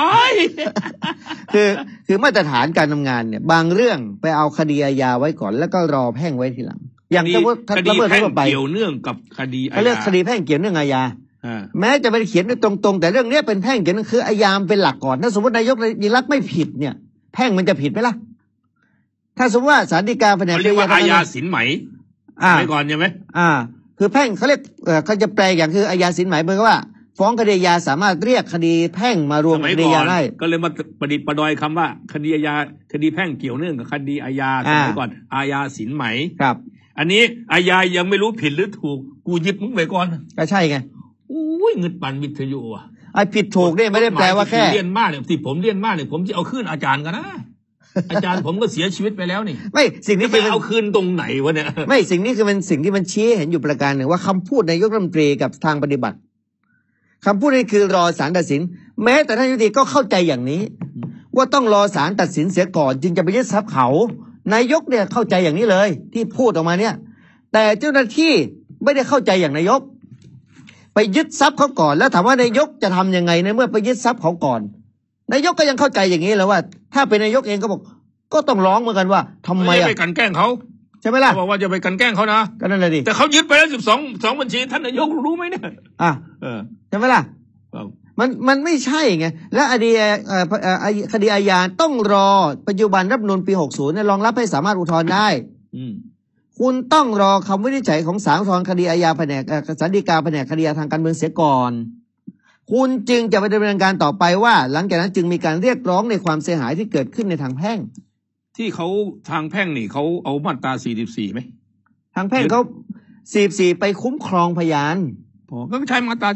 คือมาตรฐานการทำงานเนี่ยบางเรื่องไปเอาคดีอาญาไว้ก่อนแล้วก็รอแพ่งไว้ทีหลังอย่างสมมติคดีแพ่งเกี่ยวเนื่องกับคดีอาญาเขาเรียกคดีแพ่งเกี่ยวเนื่องอาญาแม้จะไม่ได้เขียนตรงๆแต่เรื่องนี้เป็นแพ่งเกี่ยวนั่นคืออาญาเป็นหลักก่อนถ้าสมมตินายกยิ่งลักษณ์ไม่ผิดเนี่ยแพ่งมันจะผิดไหมล่ะถ้าสมมติว่าศาลฎีกาแผนกเรียกว่าอาญาสินไหมไปก่อนใช่ไหมคือแพ่งเขาเรียกเขาจะแปลอย่างคืออาญาสินไหมเหมือนกับว่าฟ้องคดีอาญาสามารถเรียกคดีแพ่งมารวมคดีอาญาได้ก็เลยมาประดิษฐ์ประดอยคำว่าคดีอาญาคดีแพ่งเกี่ยวเนื่องกับคดีอาญาสมัยก่อนอาญาสินไหมครับอันนี้อาญายังไม่รู้ผิดหรือถูกกูยึดมึงไปก่อนก็ใช่ไงอุ้ยเงินปั่นวิทยุอ่ะไอ้ผิดถูกเนี่ยไม่ได้แปลว่าแค่เรียนมากเนี่ยที่ผมเรียนมากเนี่ยผมจะเอาคืนอาจารย์กันนะอาจารย์ผมก็เสียชีวิตไปแล้วนี่ไม่สิ่งนี้คือเอาคืนตรงไหนวะเนี่ยไม่สิ่งนี้คือเป็นสิ่งที่มันชี้เห็นอยู่ประการหนึ่งว่าคำพูดนายกรัฐมนตรีกับทางปฏิบัติคำพูดนี้คือรอศาลตัดสินแม้แต่ท่านนายกรัฐมนตรีก็เข้าใจอย่างนี้ว่าต้องรอศาลตัดสินเสียก่อนจึงจะไปยึดทรัพย์เขานายกเนี่ยเข้าใจอย่างนี้เลยที่พูดออกมาเนี่ยแต่เจ้าหน้าที่ไม่ได้เข้าใจอย่างนายกไปยึดทรัพย์เขาก่อนแล้วถามว่านายกจะทำยังไงในเมื่อไปยึดทรัพย์เขาก่อนนายกก็ยังเข้าใจอย่างนี้แล้วว่าถ้าเป็นนายกเองก็บอกก็ต้องร้องเหมือนกันว่าทำไมไปกันแกล้งเขาใช่ไหมล่ะบอกว่าจะไปกันแกล้งเขานะก็นั่นแหละดิแต่เขายึดไปแล้ว12บัญชีท่านนายกรู้ไหมเนี่ยใช่ไหมล่ะมันไม่ใช่ไงและคดีอาญาต้องรอปัจจุบันรัฐธรรมนูญปี60เนี่ยรองรับให้สามารถอุทธรณ์ได้คุณต้องรอคำวินิจฉัยของศาลอุทธรณ์คดีอาญาแผนกศาลฎีกาแผนกคดีทางการเมืองเสียก่อนคุณจึงจะไปดำเนินการต่อไปว่าหลังจากนั้นจึงมีการเรียกร้องในความเสียหายที่เกิดขึ้นในทางแพ่งที่เขาทางแพ่งนี่เขาเอามาตรา44ไหมทางแพ่งเขา44ไปคุ้มครองพยานก็ใช้มาตรา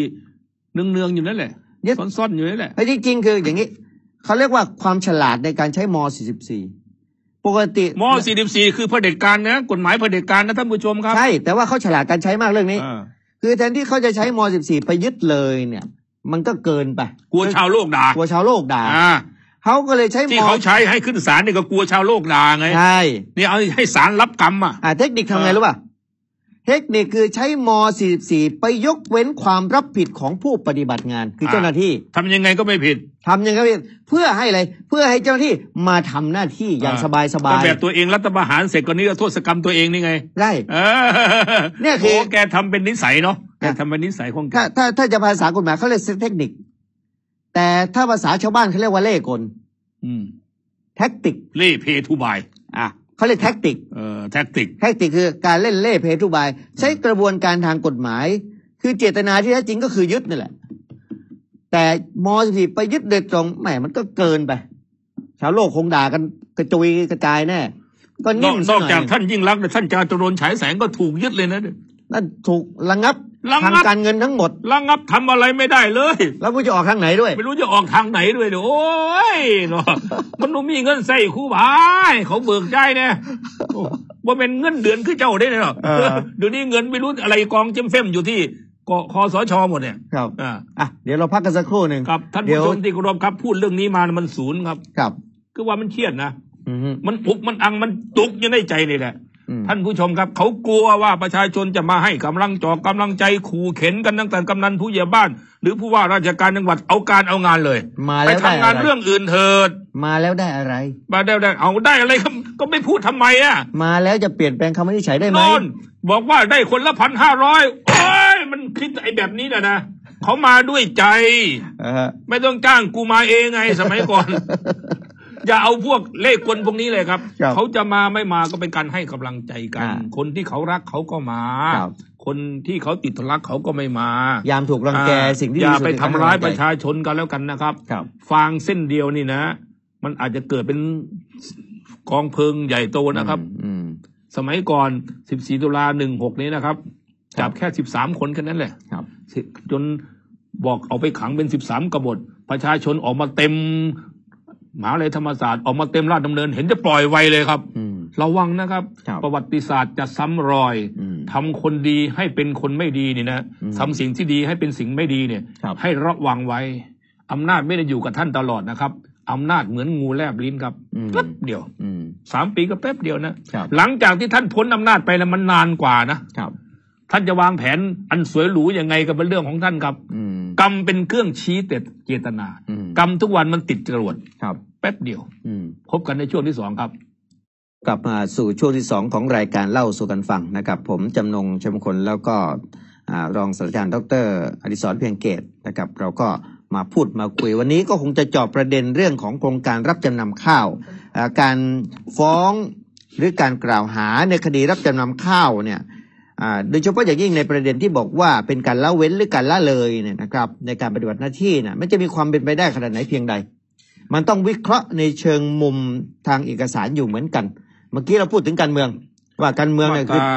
44เนืองๆอยู่นั่นแหละซ่อนๆอยู่นั่นแหละจริงๆคืออย่างนี้เขาเรียกว่าความฉลาดในการใช้ม44ปกติม44คือเผด็จการนะกฎหมายเผด็จการนะท่านผู้ชมครับใช่แต่ว่าเขาฉลาดการใช้มากเรื่องนี้คือแทนที่เขาจะใช้ม14ไปยึดเลยเนี่ยมันก็เกินไปกลัวชาวโลกด่ากลัวชาวโลกด่าเขาก็เลยใช้ที่เขาใช้ให้ขึ้นศาลนี่ก็กลัวชาวโลกด่าไงใช่นี่เอาให้ศาลรับกรรมเทคนิคทำไงรู้ป่ะเทคนิคคือใช้ม44ไปยกเว้นความรับผิดของผู้ปฏิบัติงานคือเจ้าหน้าที่ทำยังไงก็ไม่ผิดทำยังไงเพื่อให้อะไรเพื่อให้เจ้าหน้าที่มาทำหน้าที่อย่างสบายๆแบบตัวเองรัฐประหารเสร็จก็นี่ก็โทษกรรมตัวเองนี่ไงได้เนี่ยคือแกทำเป็นนิสัยเนาะแกทำเป็นนิสัยของแกถ้าจะภาษากฎหมายเขาเรียกเทคนิคแต่ถ้าภาษาชาวบ้านเขาเรียกว่าเล่ห์กลแท็กติกเล่ห์เพทุบายเขาเรียกแท็กติกแท็กติกคือการเล่นเล่ห์เพทุบายใช้กระบวนการทางกฎหมายคือเจตนาที่แท้จริงก็คือยึดนั่นแหละแต่ม.14ไปยึดโดยตรงแหมมันก็เกินไปชาวโลกคงด่ากันกระจุยกระจายแน่ก็นิ่งนอกจากท่านยิ่งรักษณ์ท่านจาตุรนต์ฉายแสงก็ถูกยึดเลยนะนั่นถูกระงับทางการเงินทั้งหมดระงับทำอะไรไม่ได้เลยแล้วไม่รู้จะออกทางไหนด้วยไม่รู้จะออกทางไหนด้วยโอ้ยเนาะมันต้องมีเงินใส่คู่บายเขาเบิกใจเนี่ยว่าเป็นเงินเดือนคือเจ้าได้เนาะเดี๋ยวนี้เงินไม่รู้อะไรกองเจมเฟมอยู่ที่คสช.หมดเนี่ยครับเดี๋ยวเราพักกันสักครู่หนึ่งครับท่านผู้ชมที่เคารพครับพูดเรื่องนี้มามันศูนย์ครับครับคือว่ามันเครียดนะมันอุกมันอังมันตุกอยู่ในใจนี่แหละท่านผู้ชมครับเขากลัวว่าประชาชนจะมาให้กำลังใจขู่เข็นกันตั้งแต่กำนันผู้ใหญ่บ้านหรือผู้ว่าราชการจังหวัดเอาการเอางานเลยไปทำงานเรื่องอื่นเถิดมาแล้วได้อะไรมาได้เอาได้อะไรก็ไม่พูดทำไมมาแล้วจะเปลี่ยนแปลงคำวินิจฉัยได้ไหมบอกว่าได้คนละ1,500โอ้ยมันคิดไอ้แบบนี้นะเขามาด้วยใจไม่ต้องจ้างกูมาเองไงสมัยก่อนอย่าเอาพวกเลขกลพวกนี้เลยครับเขาจะมาไม่มาก็เป็นการให้กำลังใจกันคนที่เขารักเขาก็มาคนที่เขาติดรักเขาก็ไม่มายามถูกรังแกสิ่งที่อย่าไปทำร้ายประชาชนกันแล้วกันนะครับฟางเส้นเดียวนี่นะมันอาจจะเกิดเป็นกองเพลิงใหญ่โตนะครับสมัยก่อน14 ตุลา 16นี้นะครับจับแค่13 คนแค่นั้นแหละจนบอกเอาไปขังเป็น13 กบฏประชาชนออกมาเต็มมหาวิทยาลัยธรรมศาสตร์ออกมาเต็มราชดำเนินเห็นจะปล่อยไวเลยครับระวังนะครับประวัติศาสตร์จะซ้ำรอยทำคนดีให้เป็นคนไม่ดีนี่นะทำสิ่งที่ดีให้เป็นสิ่งไม่ดีเนี่ยให้ระวังไว้อำนาจไม่ได้อยู่กับท่านตลอดนะครับอำนาจเหมือนงูแลบลิ้นครับแป๊บเดียว3 ปีก็แป๊บเดียวนะหลังจากที่ท่านพ้นอำนาจไปแล้วมันนานกว่านะท่านจะวางแผนอันสวยหรูยังไงก็เป็นเรื่องของท่านครับกรรมเป็นเครื่องชี้เจตนากรรมทุกวันมันติดจรวดแป๊บเดียวพบกันในช่วงที่ 2ครับกลับมาสู่ช่วงที่ 2ของรายการเล่าสู่กันฟังนะครับผมจำนงชัยมงคลแล้วก็รองศาสตราจารย์ดร.อดิศรเพียงเกตนะครับเราก็มาพูดมาคุยวันนี้ก็คงจะเจาะประเด็นเรื่องของโครงการรับจำนำข้าวการฟ้องหรือการกล่าวหาในคดีรับจำนำข้าวเนี่ยโดยเฉพาะอย่างยิ่งในประเด็นที่บอกว่าเป็นการละเว้นหรือการละเลยเนี่ยนะครับในการปฏิบัติหน้าที่นะมันจะมีความเป็นไปได้ขนาดไหนเพียงใดมันต้องวิเคราะห์ในเชิงมุมทางเอกสารอยู่เหมือนกันเมื่อกี้เราพูดถึงการเมืองว่าการเมืองเนี่ยคือ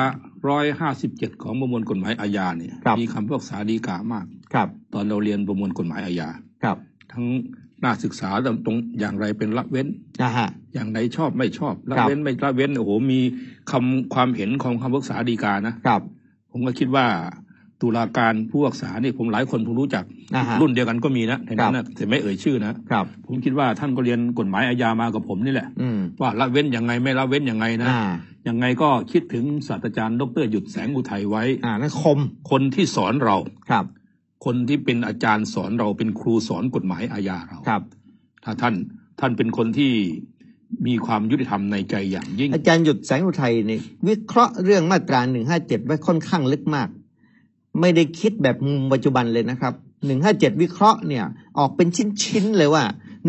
157ของประมวลกฎหมายอาญาเนี่ยมีคำพิพากษาฎีกามากตอนเราเรียนประมวลกฎหมายอาญาทั้งน่าศึกษาตรงอย่างไรเป็นละเว้นอย่างไรชอบไม่ชอบละเว้นไม่ละเว้นโอ้โหมีความเห็นของคำพิพากษาฎีกานะครับผมก็คิดว่าตุลาการผู้พิพากษานี่ผมหลายคนผมรู้จักรุ่นเดียวกันก็มีนะในนั้นนะแต่ไม่เอ่ยชื่อนะครับผมคิดว่าท่านก็เรียนกฎหมายอาญามากับผมนี่แหละว่าละเว้นยังไงไม่ละเว้นยังไงนะยังไงก็คิดถึงศาสตราจารย์ดร.หยุดแสงอุทัยไว้นั่นคนที่สอนเราคนที่เป็นอาจารย์สอนเราเป็นครูสอนกฎหมายอาญาเราถ้าท่านเป็นคนที่มีความยุติธรรมในใจอย่างยิ่งอาจารย์หยุดแสงอุทัยนี่วิเคราะห์เรื่องมาตรา157ไว้ค่อนข้างลึกมากไม่ได้คิดแบบมุมปัจจุบันเลยนะครับ157วิเคราะห์เนี่ยออกเป็นชิ้นๆเลยว่า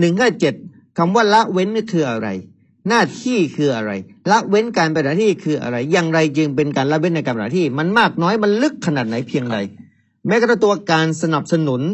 157คำว่าละเว้นนี่คืออะไรหน้าที่คืออะไรละเว้นการปฏิบัติหน้าที่คืออะไรอย่างไรจึงเป็นการละเว้นในการปฏิบัติหน้าที่มันมากน้อยมันลึกขนาดไหนเพียงใดแม้กระทั่งตัวการสนับสนุน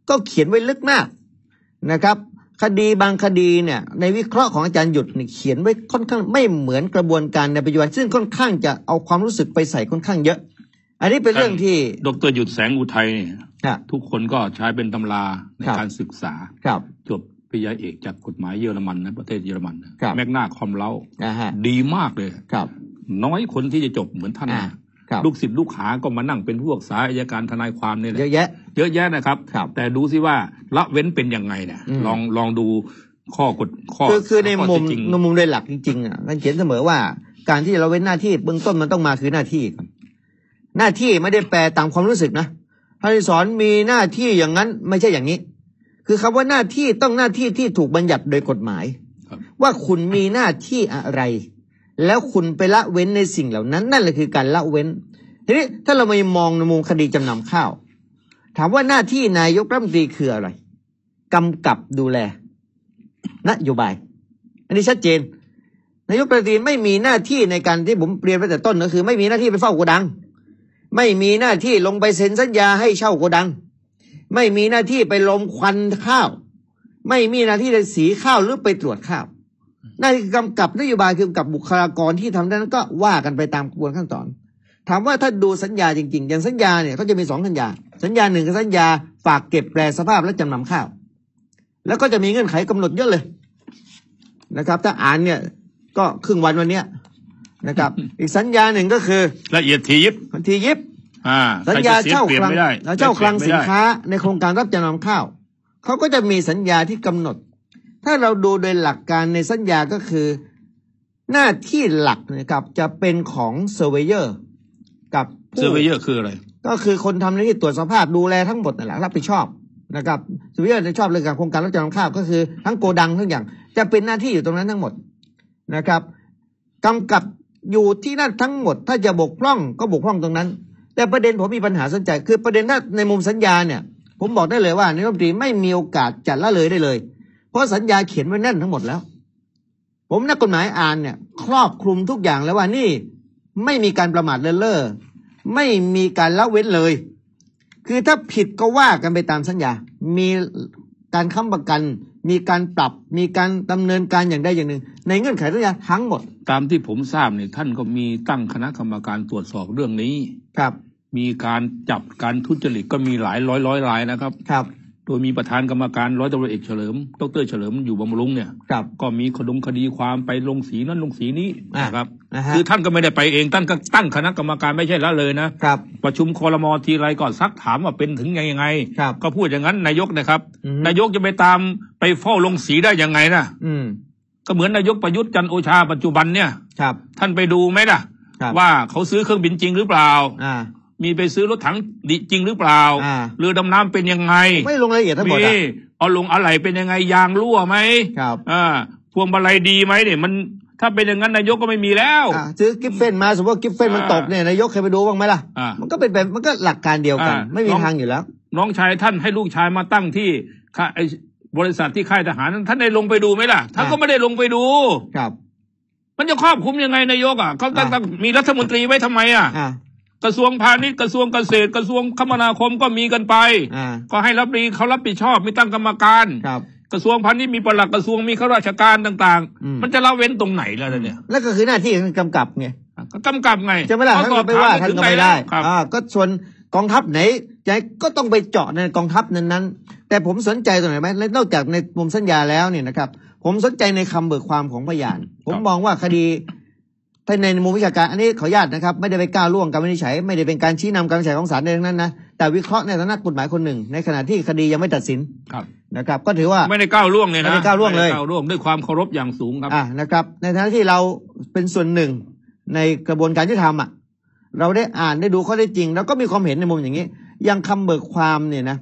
ก็เขียนไว้ลึกมากนะครับคดีบางคดีเนี่ยในวิเคราะห์ของอาจารย์หยุดเนี่ยเขียนไว้ค่อนข้างไม่เหมือนกระบวนการในปัจจุบันซึ่งค่อนข้างจะเอาความรู้สึกไปใส่ค่อนข้างเยอะอันนี้เป็นเรื่องที่ดร.หยุดแสงอุทัยเนี่ยทุกคนก็ใช้เป็นตำราในการศึกษาจบปริญญาเอกจากกฎหมายเยอรมันนะประเทศเยอรมันแมกนาคอมเล้าดีมากเลยน้อยคนที่จะจบเหมือนท่านลูกศิษย์ลูกหาก็มานั่งเป็นพวกสายอัยการทนายความเนี่ยเยอะแยะนะครับแต่ดูสิว่าละเว้นเป็นยังไงเนี่ยลองดูข้คือในมุมโดยหลักจริงๆท่านเขียนเสมอว่าการที่เราเว้นหน้าที่เบื้องต้นมันต้องมาคือหน้าที่หน้าที่ไม่ได้แปลตามความรู้สึกนะท่านสอนมีหน้าที่อย่างนั้นไม่ใช่อย่างนี้คือคำว่าหน้าที่ต้องหน้าที่ที่ถูกบัญญัติโดยกฎหมายว่าคุณมีหน้าที่อะไรแล้วคุณไปละเว้นในสิ่งเหล่านั้นนั่นแหละคือการละเว้นทีนี้ถ้าเรามามองในมุมคดีจำนำข้าวถามว่าหน้าที่นายกรัฐมนตรีคืออะไรกำกับดูแลนโยบายอันนี้ชัดเจนนายกรัฐมนตรีไม่มีหน้าที่ในการที่ผมเรียนไปแต่ต้นก็คือไม่มีหน้าที่ไปเฝ้าโกดังไม่มีหน้าที่ลงไปเซ็นสัญญาให้เช่าโกดังไม่มีหน้าที่ไปลมควันข้าวไม่มีหน้าที่ไปสีข้าวหรือไปตรวจข้าวหน้าที่กำกับนโยบายคือกำกับบุคลากรที่ทำนั้นก็ว่ากันไปตามกระบวนขั้นตอนถามว่าถ้าดูสัญญาจริงๆอย่างสัญญาเนี่ยเขาจะมี2สัญญาสัญญาหนึ่งคือสัญญาฝากเก็บแปรสภาพและจำนำข้าวแล้วก็จะมีเงื่อนไขกำหนดเยอะเลยนะครับถ้าอ่านเนี่ยก็ครึ่งวันวันนี้นะครับอีกสัญญาหนึ่งก็คือละเอียดถี่ยิบสัญญาเช่าคลังสินค้าในโครงการรับจำนำข้าวเขาก็จะมีสัญญาที่กำหนดถ้าเราดูโดยหลักการในสัญญาก็คือหน้าที่หลักนะครับจะเป็นของเซอร์เวเยอร์กับเซอร์เวเยอร์คืออะไรก็คือคนทำหน้าที่ตรวจสภาพดูแลทั้งหมดนั่นแหละรับผิดชอบนะครับเซอร์เวเยอร์จะชอบเรื่องการโครงการรับจำนำข้าวก็คือทั้งโกดังทั้งอย่างจะเป็นหน้าที่อยู่ตรงนั้นทั้งหมดนะครับกำกับอยู่ที่นั่นทั้งหมดถ้าจะบกพร่องก็บกพร่องตรงนั้นแต่ประเด็นผมมีปัญหาสนใจคือประเด็นถ้าในมุมสัญญาเนี่ยผมบอกได้เลยว่านายกรัฐมนตรีไม่มีโอกาสจัดละเลยได้เลยเพราะสัญญาเขียนไว้แน่นทั้งหมดแล้วผมนักกฎหมายอ่านเนี่ยครอบคลุมทุกอย่างแล้วว่านี่ไม่มีการประมาทเลินเล่อไม่มีการละเว้นเลยคือถ้าผิดก็ว่ากันไปตามสัญญามีการค้ำประกันมีการปรับมีการดำเนินการอย่างใดอย่างหนึ่งในเงื่อนไขสัญญาทั้งหมดตามที่ผมทราบเนี่ยท่านก็มีตั้งคณะกรรมการตรวจสอบเรื่องนี้ครับมีการจับการทุจริตก็มีหลายร้อยรายนะครับโดยมีประธานกรรมการร้อยตำรวจเอกเฉลิมดร.เฉลิมอยู่บำรุงเนี่ยก็มีคดีความไปลงสีนั้นลงสีนี้นะครับคือท่านก็ไม่ได้ไปเองท่านก็ตั้งคณะกรรมการไม่ใช่ละเลยนะประชุมครม.ทีไรก็ซักถามว่าเป็นถึงยังไงก็พูดอย่างนั้นนายกนะครับนายกจะไปตามไปเฝ้าลงสีได้ยังไงนะก็เหมือนนายกประยุทธ์จันทร์โอชาปัจจุบันเนี่ยท่านไปดูไหมล่ะว่าเขาซื้อเครื่องบินจริงหรือเปล่ามีไปซื้อรถถังจริงหรือเปล่าเรือดำน้ำเป็นยังไงไม่ลงรายละเอียดทั้งหมดเอาลงอะไรเป็นยังไงยางรั่วไหมพวงมาลัยดีไหมเนี่ยมันถ้าเป็นอย่างนั้นนายกก็ไม่มีแล้วซื้อกิฟเฟนมาสมมติว่ากิฟเฟนมันตกเนี่ยนายกเคยไปดูบ้างไหมล่ะมันก็เป็นแบบมันก็หลักการเดียวกันไม่มีทางอยู่แล้วน้องชายท่านให้ลูกชายมาตั้งที่บริษัทที่ค่ายทหารท่านได้ลงไปดูไหมล่ะท่านก็ไม่ได้ลงไปดูมันจะครอบคลุมยังไงนายกเขาตั้งมีรัฐมนตรีไว้ทำไมกระทรวงพาณิชย์กระทรวงเกษตรกระทรวงคมนาคมก็มีกันไปก็ให้เขารับผิดชอบมีตั้งกรรมการกระทรวงพาณิชย์มีปลัดกระทรวงมีข้าราชการต่างๆมันจะละเว้นตรงไหนแล้วเนี่ยแล้วก็คือหน้าที่กำกับไงก็กำกับไงจะไม่ได้ท่านก็ไปว่าท่านก็ไม่ได้ก็ส่วนกองทัพไหนใจก็ต้องไปเจาะในกองทัพนั้นๆแต่ผมสนใจตรงไหนไหมนอกจากในมุมสัญญาแล้วเนี่ยนะครับผมสนใจในคำเบิกความของพยานผมมองว่าคดีถ้าในมุมวิชาการอันนี้ขออนุญาตนะครับไม่ได้ไปก้าวล่วงการวินิจฉัยไม่ได้เป็นการชี้นำการวินิจฉัยของศาลในเรื่องนั้นนะแต่วิเคราะห์ในฐานะกฎหมายคนหนึ่งในขณะที่คดียังไม่ตัดสินนะครับก็ถือว่าไม่ได้ก้าวล่วงเลยนะไม่ได้ก้าวล่วงเลยก้าวล่วงด้วยความเคารพอย่างสูงครับนะครับในฐานะที่เราเป็นส่วนหนึ่งในกระบวนการยุติธรรมเราได้อ่านได้ดูข้อเท็จจริงแล้วก็มีความเห็นในมุมอย่างนี้ยังคำเบิกความเนี่ยนะ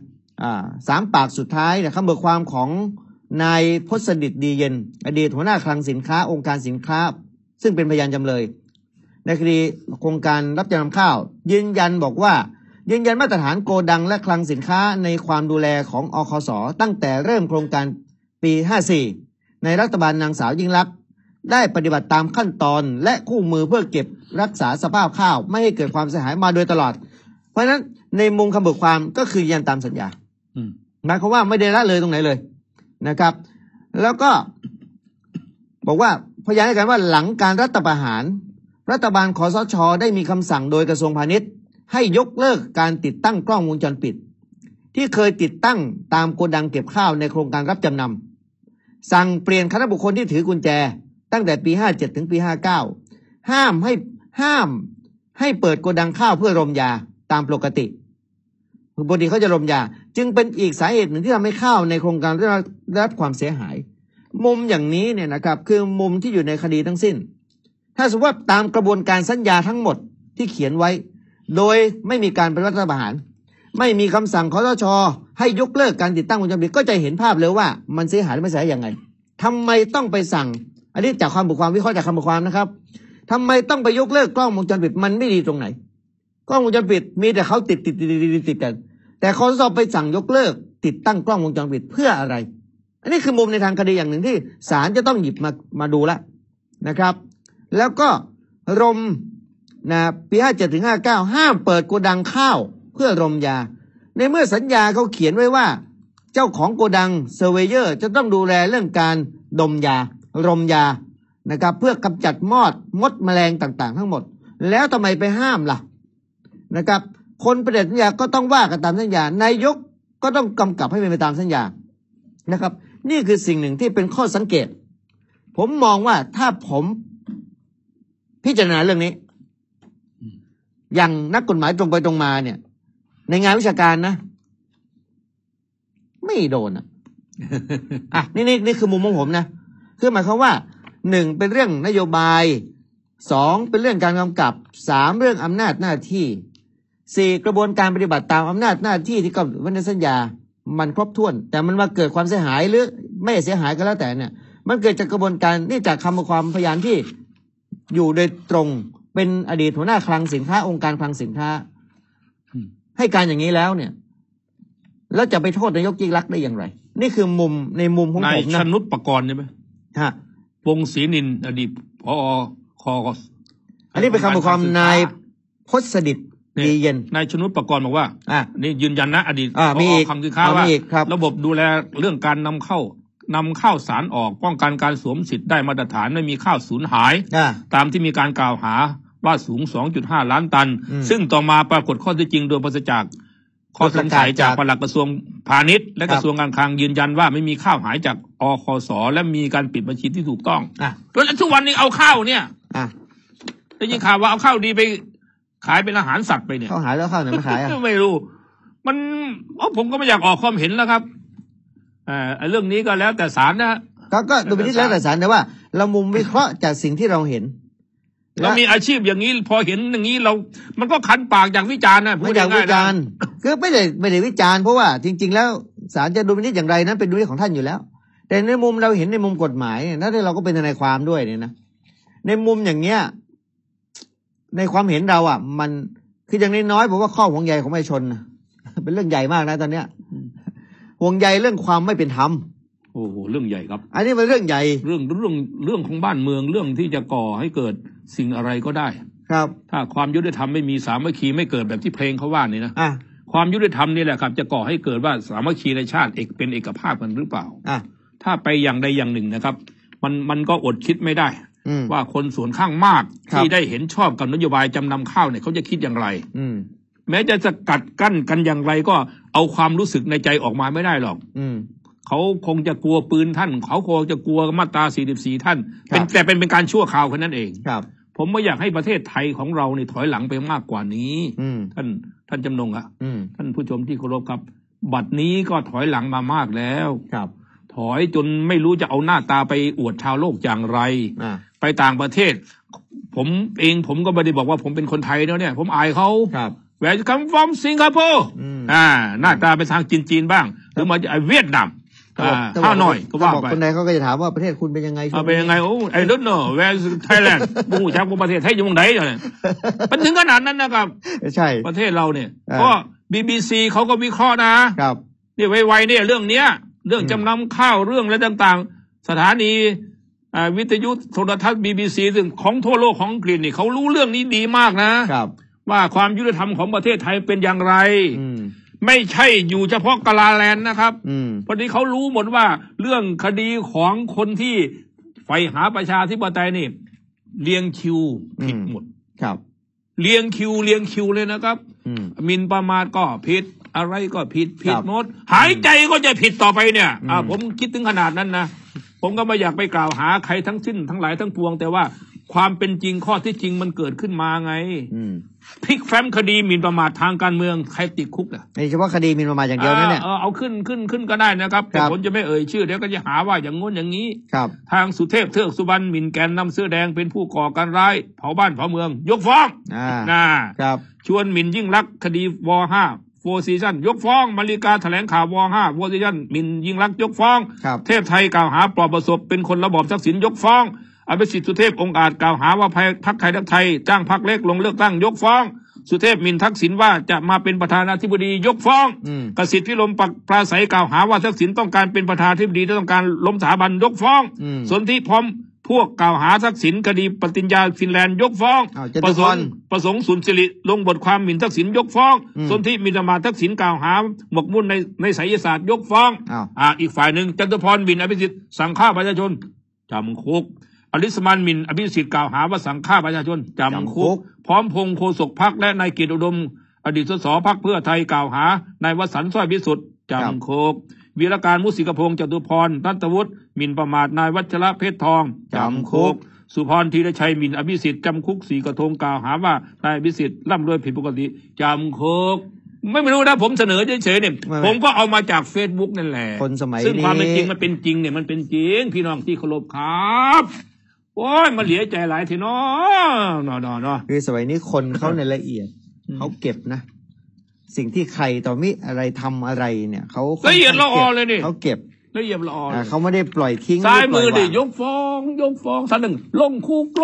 3 ปากสุดท้ายเนี่ยคำเบิกความของนายพจน์ดิษฐ์ดีเย็นอดีตหัวหน้าคลังสินค้าองค์การสินค้าซึ่งเป็นพยานจำเลยในคดีโครงการรับจำนำข้าวยืนยันบอกว่ายืนยันมาตรฐานโกดังและคลังสินค้าในความดูแลของอคส.ตั้งแต่เริ่มโครงการปี 54ในรัฐบาลนางสาวยิ่งลักษณ์ได้ปฏิบัติตามขั้นตอนและคู่มือเพื่อเก็บรักษาสภาพข้าวไม่ให้เกิดความเสียหายมาโดยตลอดเพราะฉะนั้นในมุมคำเบิกความก็คือยืนยันตามสัญญาหมายความว่าไม่ได้ละเลยตรงไหนเลยนะครับแล้วก็บอกว่าพยานให้การว่าหลังการรัฐประหารรัฐบาลคสช.ได้มีคำสั่งโดยกระทรวงพาณิชย์ให้ยกเลิกการติดตั้งกล้องวงจรปิดที่เคยติดตั้งตามโกดังเก็บข้าวในโครงการรับจำนำสั่งเปลี่ยนคณะบุคคลที่ถือกุญแจตั้งแต่ปี57ถึงปี59ห้ามให้เปิดโกดังข้าวเพื่อรมยาตามปกติปกติเขาจะรมยาจึงเป็นอีกสาเหตุหนึ่งที่ทำให้ข้าวในโครงการได้รับความเสียหายมุมอย่างนี้เนี่ยนะครับคือมุมที่อยู่ในคดีทั้งสิ้นถ้าสมมติว่าตามกระบวนการสัญญาทั้งหมดที่เขียนไว้โดยไม่มีการเป็นรัฐประหารไม่มีคำสั่งคสช.ให้ยกเลิกการติดตั้งวงจรปิดก็จะเห็นภาพเลยว่ามันเสียหายหรือไม่เสียหายยังไงทำไมต้องไปสั่งอันนี้จากความบทความวิเคราะห์จากคำบทความนะครับทำไมต้องไปยกเลิกกล้องวงจรปิดมันไม่ดีตรงไหนกล้องวงจรปิดมีแต่เขาติดกันแต่คสช.ไปสั่งยกเลิกติดตั้งกล้องวงจรปิดเพื่ออะไรอันนี้คือมุมในทางคดีอย่างหนึ่งที่ศาลจะต้องหยิบมาดูแล้วนะครับแล้วก็รมนะปี57ถึง59ห้ามเปิดโกดังข้าวเพื่อรมยาในเมื่อสัญญาเขาเขียนไว้ว่าเจ้าของโกดังเซอร์เวเยอร์จะต้องดูแลเรื่องการดมยารมยานะครับเพื่อกำจัดมดแมลงต่างๆทั้งหมดแล้วทำไมไปห้ามล่ะนะครับคนประเด็นสัญญาก็ต้องว่ากันตามสัญญานายกก็ต้องกำกับให้เป็นไปตามสัญญานะครับนี่คือสิ่งหนึ่งที่เป็นข้อสังเกตผมมองว่าถ้าผมพิจารณาเรื่องนี้อย่างนักกฎหมายตรงไปตรงมาเนี่ยในงานวิชาการนะไม่โดนนี่คือมุมของผมนะคือหมายความว่า1เป็นเรื่องนโยบาย2เป็นเรื่องการกำกับ3เรื่องอำนาจหน้าที่4กระบวนการปฏิบัติตามอำนาจหน้าที่ที่กำหนดไว้ในสัญญามันครบถ้วนแต่มันมาเกิดความเสียหายหรือไม่เสียหายก็แล้วแต่เนี่ยมันเกิดจากกระบวนการนี่จากคำความพยานที่อยู่โดยตรงเป็นอดีตหัวหน้าคลังสินค้าองค์การคลังสินค้าให้การอย่างนี้แล้วเนี่ยแล้วจะไปโทษนายกยิ่งลักษณ์ได้อย่างไรนี่คือในมุมของผมนะนายชนุชประกรณ์ใช่ไหมฮะวงศรีนินอดีตผอ.คอ. อันนี้เป็นคำความนายพจน์สดิษฐ์ดีเย็นนายชนุชประกรณ์บอกว่านี่ยืนยันนะอดีตผอ.คลังสินค้าว่าระบบดูแลเรื่องการนำข้าวสารออกป้องกันการสวมสิทธิ์ได้มาตรฐานไม่มีข้าวสูญหายตามที่มีการกล่าวหาว่าสูง 2.5 ล้านตันซึ่งต่อมาปรากฏข้อเท็จจริงโดยปราศจากข้อสงสัยจากปลัดกระทรวงพาณิชย์และกระทรวงการคลังยืนยันว่าไม่มีข้าวหายจากอคส.และมีการปิดบัญชีที่ถูกต้องแล้วทุกวันนี้เอาข้าวเนี่ยได้ยินข่าวว่าเอาข้าวดีไปขายเป็นอาหารสัตว์ไปเนี่ยเขาหายแล้วข้าวไหนมาขายไม่รู้มันผมก็ไม่อยากออกความเห็นแล้วครับเรื่องนี้ก็แล้วแต่ศาลนะก็ดูไปนิดแล้วแต่ศาลแต่ว่าเรามุมวิเคราะห์จากสิ่งที่เราเห็นเรามีอาชีพอย่างนี้พอเห็นอย่างนี้มันก็คันปากจากวิจารณ์นะไม่อยากวิจารณ์คือไม่ได้วิจารณ์เพราะว่าจริงๆแล้วศาลจะดูไปนิดอย่างไรนั้นเป็นดุลพินิจของท่านอยู่แล้วแต่ในมุมเราเห็นในมุมกฎหมายเนี่ยถ้าเราก็เป็นทนายความด้วยเนี่ยนะในมุมอย่างเงี้ยในความเห็นเรามันคืออย่างน้อยๆผมว่าข้อห่วงใยของประชาชนเป็นเรื่องใหญ่มากนะตอนเนี้ยห่วงใยเรื่องความไม่เป็นธรรมโอ้โหเรื่องใหญ่ครับอันนี้เป็นเรื่องใหญ่เรื่องของบ้านเมืองเรื่องที่จะก่อให้เกิดสิ่งอะไรก็ได้ครับถ้าความยุติธรรมไม่มีสามัคคีไม่เกิดแบบที่เพลงเขาว่านี่นะความยุติธรรมนี่แหละครับจะก่อให้เกิดว่าสามัคคีในชาติเป็นเอกภาพกันหรือเปล่าถ้าไปอย่างใดอย่างหนึ่งนะครับมันก็อดคิดไม่ได้ว่าคนส่วนข้างมากที่ได้เห็นชอบกับนโยบายจำนำข้าวเนี่ยเขาจะคิดอย่างไรแม้จะสกัดกั้นกันอย่างไรก็เอาความรู้สึกในใจออกมาไม่ได้หรอกเขาคงจะกลัวปืนท่านเขาคงจะกลัวมาตรา44ท่านแต่เป็นการชั่วคราวแค่นั้นเองผมไม่อยากให้ประเทศไทยของเราเนี่ยถอยหลังไปมากกว่านี้ท่านจำนงท่านผู้ชมที่เคารพครับบัดนี้ก็ถอยหลังมามากแล้วถอยจนไม่รู้จะเอาหน้าตาไปอวดชาวโลกอย่างไรไปต่างประเทศผมก็ไม่ได้บอกว่าผมเป็นคนไทยเนี่ยผมอายเขาWhere you come from Singapore หน้าตาเป็นทางจีนบ้างหรือมาจากเวียดนามข้าวหน่อยก็ว่าไปคนใดเขาก็จะถามว่าประเทศคุณเป็นยังไงเป็นยังไงโอ้ I don't know where Thailand บูชักว่าประเทศไทยอยู่ตรงไหนเนี่ยมันถึงขนาดนั้นนะครับใช่ประเทศเราเนี่ยก็ BBC เขาก็วิเคราะห์นะครับนี่ไวๆเนี่ยเรื่องเรื่องจำนำข้าวเรื่องอะไรต่างๆสถานีวิทยุโทรทัศน์ BBC ซึ่งของทั่วโลกของอังกฤษนี่เขารู้เรื่องนี้ดีมากนะว่าความยุติธรรมของประเทศไทยเป็นอย่างไรไม่ใช่อยู่เฉพาะกะลาแลนด์นะครับพอดีเขารู้หมดว่าเรื่องคดีของคนที่ใฝ่หาประชาธิปไตยนี่เรียงคิวผิดหมดครับเรียงคิวเลยนะครับหมิ่นประมาทก็ผิดอะไรก็ผิดหมดหายใจก็จะผิดต่อไปเนี่ยผมคิดถึงขนาดนั้นนะผมก็ไม่อยากไปกล่าวหาใครทั้งสิ้นทั้งหลายทั้งปวงแต่ว่าความเป็นจริงข้อที่จริงมันเกิดขึ้นมาไงพลิกแฟ้มคดีหมิ่นประมาททางการเมืองใครติดคุกอ่ะเฉพาะคดีหมิ่นประมาทอย่างเดียวนั่นเนี่ยเอาขึ้นก็ได้นะครับแต่ผมจะไม่เอ่ยชื่อเดี๋ยวก็จะหาว่าอย่างง้นอย่างนี้ทางสุเทพเทือกสุบรรณหมิ่นแกนนำเสื้อแดงเป็นผู้ก่อการร้ายเผาบ้านเผาเมืองยกฟ้องชวนหมิ่นยิ่งลักษณ์คดีว.5 โฟร์ซีซั่นยกฟ้องมาริกาแถลงข่าวว.5 โฟร์ซีซั่นหมิ่นยิ่งลักษณ์ยกฟ้องเทพไทยกล่าวหาปลอบประสบเป็นคนระบอบทักษิณยกฟ้องอภิสิทธิ์สุเทพองค์อาจกล่าวหาว่าพรรคไทยรักไทยจ้างพรรคเล็กลงเลือกตั้งยกฟ้องสุเทพหมิ่นทักษิณว่าจะมาเป็นประธานาธิบดียกฟ้องกสิทธิ์พิรมปราศัยกล่าวหาว่าทักษิณต้องการเป็นประธานาธิบดีต้องการล้มสถาบันยกฟ้องสนธิพร้อมพวกกล่าวหาทักษิณคดีปฏิญญาฟินแลนด์ยกฟ้องประสงค์สุนทริลงบทความหมิ่นทักษิณยกฟ้องสนธิหมิ่นประมาททักษิณกล่าวหาหมกมุ่นในไสยศาสตร์ยกฟ้องอีกฝ่ายหนึ่งจตุพรหมิ่นอภิสิทธิ์สั่งฆ่าประชาชนจำคุกอลิสมันหมิ่นอภิสิทธิ์กล่าวหาว่าสั่งฆ่าประชาชนจำคุกพร้อมพงษ์โฆษกพรรคและนายเกียรติอุดมอดีตสสพรรคเพื่อไทยกล่าวหานายวสันต์สร้อยพิสุทธิ์จำคุกวีรการมุสิกพงษ์จตุพรนัทวุฒิหมิ่นประมาทนายวัชระเพชรทองจำคุกสุพรธีรชัยหมิ่นอภิสิทธิ์จำคุก4 กระทงกล่าวหาว่านายอภิสิทธิ์ร่ำรวยผิดปกติจำคุกไม่รู้นะผมเสนอเฉยๆเนี่ยผมก็เอามาจาก Facebook นั่นแหละคนสมัยนี้ซึ่งความเป็นจริงมันเป็นจริงเนี่ยมันเป็นจริงพี่น้องที่เคารพครับโอ้ยมันเหลียใจหลายทีเนาะคือสมัยนี้คนเขาในละเอียดเขาเก็บนะสิ่งที่ใครต่อมิอะไรทำอะไรเนี่ยเขาละเอียดละออเลยนี่เขาเก็บละเอียดละออเขาไม่ได้ปล่อยทิ้งซ้ายมือดิยกฟ้องท่านหนึ่งลงคุก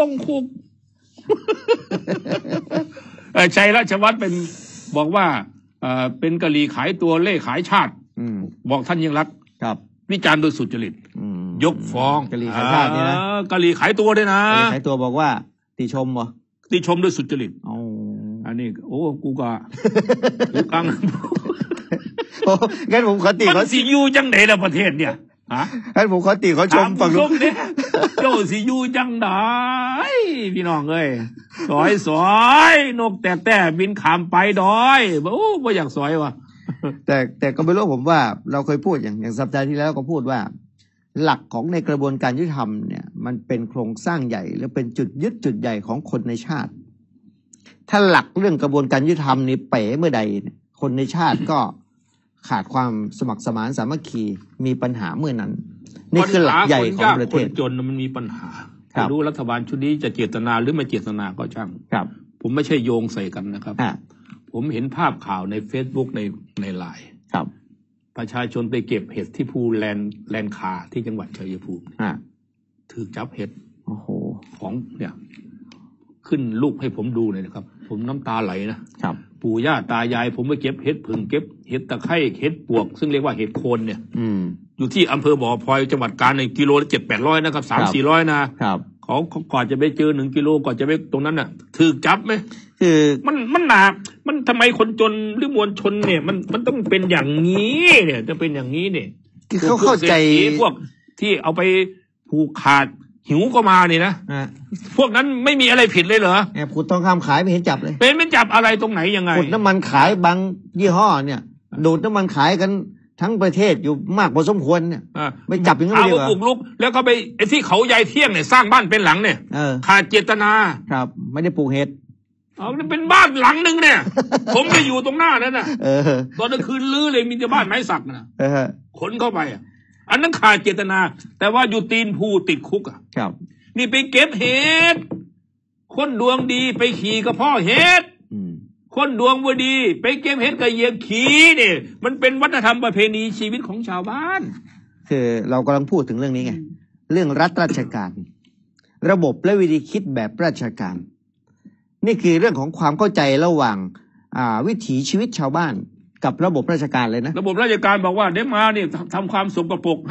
ชัยราชวัฒน์เป็นบอกว่าเป็นกะหรี่ขายตัวเล่ขายชาติบอกท่านยิ่งรักครับวิจารณ์โดยสุจริตยกฟ้องกะหรี่ขายชาติเนี่ยนะกะหรี่ขายตัวด้วยนะขายตัวบอกว่าติชมเหรอติชมโดยสุจริตอันนี้โอ้กูก็กังงั้นผมขอติเขาสิอยู่จังไหนล่ะประเทศเนี่ยงั้นผมขอติเขาชมฝั่งนู้นเจ้าสิอยู่จังไหนพี่น้องเอ้ยสอยนกแต่บินขามไปดอยโอ้ไม่อยากสอยว่ะแต่ก็ไม่รู้ผมว่าเราเคยพูดอย่างสัปดาห์ที่แล้วก็พูดว่าหลักของในกระบวนการยุติธรรมเนี่ยมันเป็นโครงสร้างใหญ่และเป็นจุดยึดจุดใหญ่ของคนในชาติถ้าหลักเรื่องกระบวนการยุติธรรมนี้เป๋เมื่อใดคนในชาติก็ขาดความสมัครสมานสามัคคีมีปัญหาเมื่อนั้นนี่คือหลักใหญ่ของประเทศคนจนมันมีปัญหารู้รัฐบาลชุดนี้จะเจตนาหรือไม่เจตนาก็ช่างผมไม่ใช่โยงใส่กันนะครับผมเห็นภาพข่าวใน Facebook ในไลน์ประชาชนไปเก็บเห็ดที่ภูแลนคาที่จังหวัดชัยภูมิถือจับเห็ดของเนี่ยขึ้นลูกให้ผมดูเลยนะครับผมน้ำตาไหลนะปู่ย่าตายายผมไปเก็บเห็ดผึ่งเก็บเห็ดตะไคร้เห็ดปวกซึ่งเรียกว่าเห็ดโคนเนี่ยอยู่ที่อำเภอบ่อพลอยจังหวัดกาญกิโลละ700-800นะครับ300-400นะเขาก่อนจะไปเจอ1 กิโลก่อนจะไปตรงนั้นน่ะถือจับไหมคือมันหนามันทำไมคนจนหรือมวลชนเนี่ยมันต้องเป็นอย่างนี้เนี่ยจะเป็นอย่างนี้เนี่ยเขาเข้าใจพวกที่เอาไปผูกขาดหิวก็มาเนี่ยนะพวกนั้นไม่มีอะไรผิดเลยเหรอแอบขุดทองคำขายไม่เห็นจับเลยเป็นไม่จับอะไรตรงไหนยังไงขุดน้ำมันขายบางยี่ห้อเนี่ยดูดน้ำมันขายกันทั้งประเทศอยู่มากพอสมควรเนี่ยไม่จับอย่างนั้นเลยเหรอเอาบุกลุกแล้วก็ไปไอ้ที่เขาใหญ่เที่ยงเนี่ยสร้างบ้านเป็นหลังเนี่ยขาดเจตนาครับไม่ได้ปลูกเห็ดเป็นบ้านหลังหนึ่งเนี่ยผมไปอยู่ตรงหน้านั้นน่ะตอนกลางคืนลื้อเลยมีแต่บ้านไม้สักนะขนเข้าไปอันนั้นขาดเจตนาแต่ว่าอยู่ตีนภูติดคุกนี่ไปเก็บเห็ดคนดวงดีไปขี่กับพ่อเห็ดคนดวงบ่ดีไปเก็บเห็ดกับเหยียบขี่เนี่ยมันเป็นวัฒนธรรมประเพณีชีวิตของชาวบ้านคือเรากำลังพูดถึงเรื่องนี้ไงเรื่องรัฐราชการระบบและวิธีคิดแบบราชการนี่คือเรื่องของความเข้าใจระหว่างวิถีชีวิตชาวบ้านกับระบบราชการเลยนะระบบราชการบอกว่าเดี๋ยวมาเนี่ยทำความสกปรกให้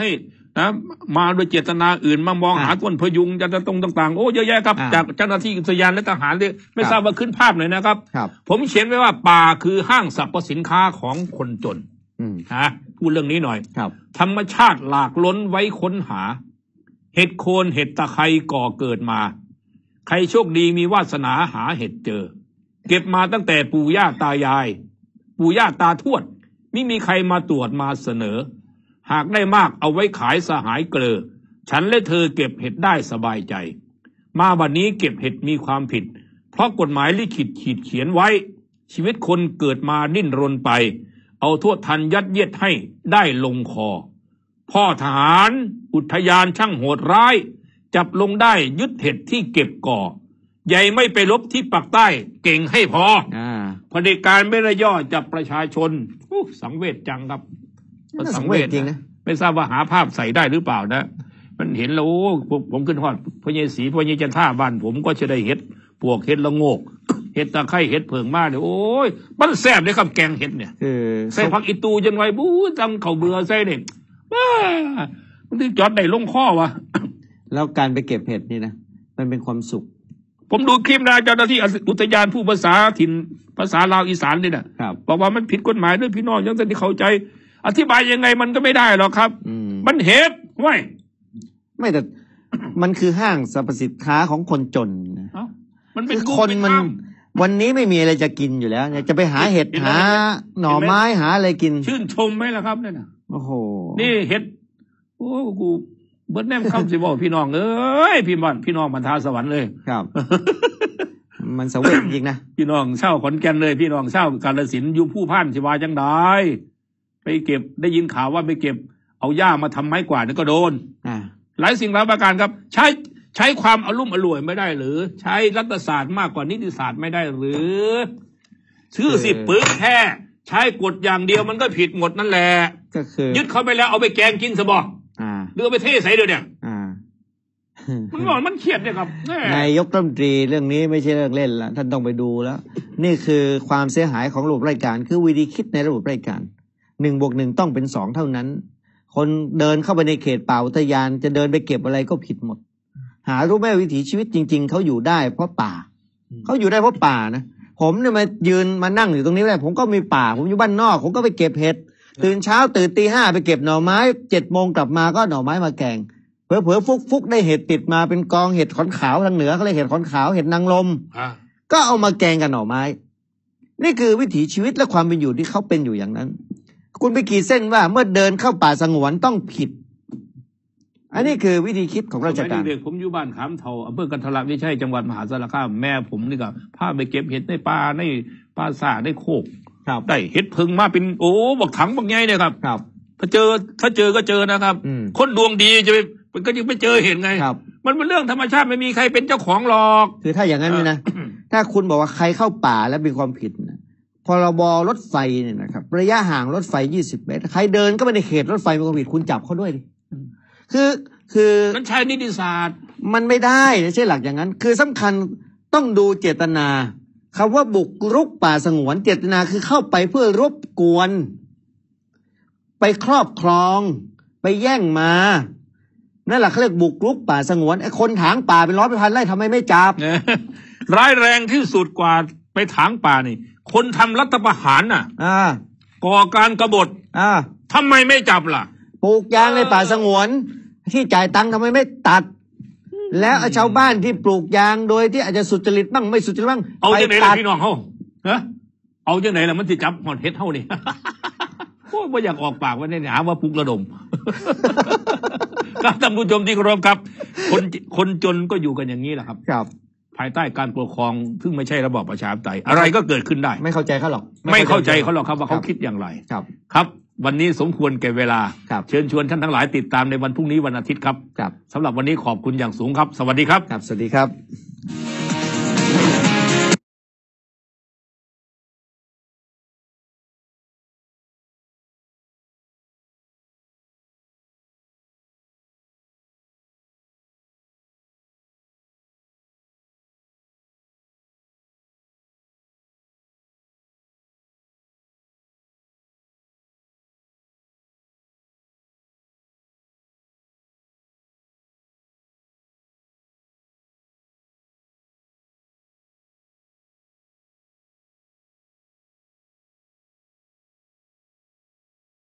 นะมาโดยเจตนาอื่นมามองหาต้นพยุงจะตรงต่างๆโอ้เยอะแยะครับจากเจ้าหน้าที่อุทยานและทหารเลยไม่ทราบว่าขึ้นภาพหน่อยนะครับผมเขียนไว้ว่าป่าคือห้างสรรพสินค้าของคนจนพูดเรื่องนี้หน่อยธรรมชาติหลากล้นไว้ค้นหาเห็ดโคนเห็ดตะไคร้ก่อเกิดมาใครโชคดีมีวาสนาหาเห็ดเจอเก็บมาตั้งแต่ปู่ย่าตายายปู่ย่าตาทวดไม่มีใครมาตรวจมาเสนอหากได้มากเอาไว้ขายสหายเกลอฉันและเธอเก็บเห็ดได้สบายใจมาวันนี้เก็บเห็ดมีความผิดเพราะกฎหมายลิขิตขีดเขียนไว้ชีวิตคนเกิดมาดิ้นรนไปเอาโทษทันยัดเยียดให้ได้ลงคอพ่อทหารอุทยานช่างโหดร้ายจับลงได้ยึดเห็ดที่เก็บก่อใหญ่ไม่ไปลบที่ปากใต้เก่งให้พอเผด็จการไม่ได้ย่อจับประชาชนสังเวชจังครับสังเวชจริงนะไม่ทราบว่าหาภาพใส่ได้หรือเปล่านะมันเห็นแล้วโอ้ผมขึ้นฮอดพญศรีพญจันท่าบ้านผมก็จะได้เห็ดปวกเห็ดละโงกเห็ดตะไคร้เห็ดเผิงมาเนี่ยโอ้ยมันแซ่บเลยครับแกงเห็ดเนี่ยใส่ผักอีตูจนไว้บู๊จังเข่าเบื่อใส่เนี่ยมันที่จอดได้ลงข้อวะแล้วการไปเก็บเห็ดนี่นะมันเป็นความสุขผมดูคลิปนะเจ้าหน้าที่อุทยานผู้ภาษาถิ่นภาษาลาวอีสานนี่นะบอกว่ามันผิดกฎหมายด้วยพี่น้องยังจะที่เข้าใจอธิบายยังไงมันก็ไม่ได้หรอกครับมันเห็ดไม่แต่มันคือห้างสรรพสินค้าของคนจนนะมันเป็นคนมันวันนี้ไม่มีอะไรจะกินอยู่แล้วจะไปหาเห็ดหาหน่อไม้หาอะไรกินชื่นชมไหมล่ะครับเนี่ยนะโอ้โหนี่เห็ดโอ้กูเบิร์ดแนมคำสิบอกพี่น้องเอ้ยพี่น้องบรรทาสวรรค์เลยครับมันสวยจริงนะพี่น้องเช่าขอนแก่นเลยพี่น้องเช่ากาฬสินธุ์อยู่ผู้พันสิวาจังได้ไปเก็บได้ยินข่าวว่าไปเก็บเอาหญ้ามาทำไม้กวาดนี่ก็โดนหลายสิ่งหลายประการครับใช้ความอลุ่มอล่วยไม่ได้หรือใช้รัฐศาสตร์มากกว่านิติศาสตร์ไม่ได้หรือชื่อสิปึกแค่ใช้กฎอย่างเดียวมันก็ผิดหมดนั่นแหละก็คือยึดเขาไปแล้วเอาไปแกงกินซะบ่หรือเอาไปเทใส่เดี๋ยวเนี่ยมันบอกมันเครียดเนี่ยครับนายกรัฐมนตรีเรื่องนี้ไม่ใช่เรื่องเล่นละท่านต้องไปดูแล้วนี่คือความเสียหายของระบบราชการคือวิธีคิดในระบบราชการ1+1ต้องเป็น2เท่านั้นคนเดินเข้าไปในเขตป่าอุทยานจะเดินไปเก็บอะไรก็ผิดหมดหารู้ไหมวิถีชีวิตจริงๆเขาอยู่ได้เพราะป่าเขาอยู่ได้เพราะป่านะผมเนี่ยมายืนมานั่งอยู่ตรงนี้ได้ผมก็มีป่าผมอยู่บ้านนอกผมก็ไปเก็บเห็ดตื่นเช้าตื่นตี 5ไปเก็บหน่อไม้7 โมงกลับมาก็หน่อไม้มาแกงเผลอฟุกได้เห็ดติดมาเป็นกองเห็ดขอนขาวทางเหนือเขาเรียกเห็ดขอนขาวเห็ดนางลมก็เอามาแกงกับหน่อไม้นี่คือวิถีชีวิตและความเป็นอยู่ที่เขาเป็นอยู่อย่างนั้นคุณไปขีดเส้นว่าเมื่อเดินเข้าป่าสงวนต้องผิดอันนี้คือวิธีคิดของราชการเด็กผมอยู่บ้านขามเทาอำเภอกันทรวิชัยจังหวัดมหาสารคามแม่ผมนี่ก็พาไปเก็บเห็ดในป่าในป่าสาในโคกได้เห็ดพึ่งมาเป็นโอ้บักถังบักใหญ่เนี่ยครับถ้าเจอก็เจอนะครับคนดวงดีจะไปมันก็ยังไม่เจอเห็นไงมันเป็นเรื่องธรรมชาติไม่มีใครเป็นเจ้าของหรอกคือถ้าอย่างนั้นนะถ้าคุณบอกว่าใครเข้าป่าแล้วมีความผิดนะพรบรถไฟเนี่ยนะครับระยะห่างรถไฟ20 เมตรใครเดินก็ไปในเขตรถไฟมีความผิดคุณจับเขาด้วยดิคือมันใช่นิติศาสตร์มันไม่ได้ใช่หลักอย่างนั้นคือสำคัญต้องดูเจตนาคำว่าบุกรุกป่าสงวนเจตนาคือเข้าไปเพื่อรบกวนไปครอบครองไปแย่งมานั่นแหละเขาเรียกบุกรุกป่าสงวนไอ้คนถางป่าเป็น100 เป็นพันไร่ทำไมไม่จับร้ายแรงที่สุดกว่าไปถางป่านี่คนทำรัฐประหารน่ะก่อการกบฏทำไมไม่จับล่ะปลูกยางในป่าสงวนที่จ่ายตังค์ทำไมไม่ตัดแล้วชาวบ้านที่ปลูกยางโดยที่อาจจะสุจริตบ้างไม่สุจริตบ้างเอาจังไหนล่ะพี่น้องเขาเอาจังไหนล่ะมันจะจับหอดเฮ็ดเท่านี่โอ้ยไม่อยากออกปากว่าเนี่ยหาว่าปลุกระดมครับท่านผู้ชมที่เคารพครับคนจนก็อยู่กันอย่างนี้แหละครับครับภายใต้การปกครองซึ่งไม่ใช่ระบอบประชาธิปไตยอะไรก็เกิดขึ้นได้ไม่เข้าใจเขาหรอกไม่เข้าใจเขาหรอกครับว่าเขาคิดอย่างไรครับวันนี้สมควรแก่เวลาเชิญชวนท่านทั้งหลายติดตามในวันพรุ่งนี้วันอาทิตย์ครับสำหรับวันนี้ขอบคุณอย่างสูงครับสวัสดีครับสวัสดีครับ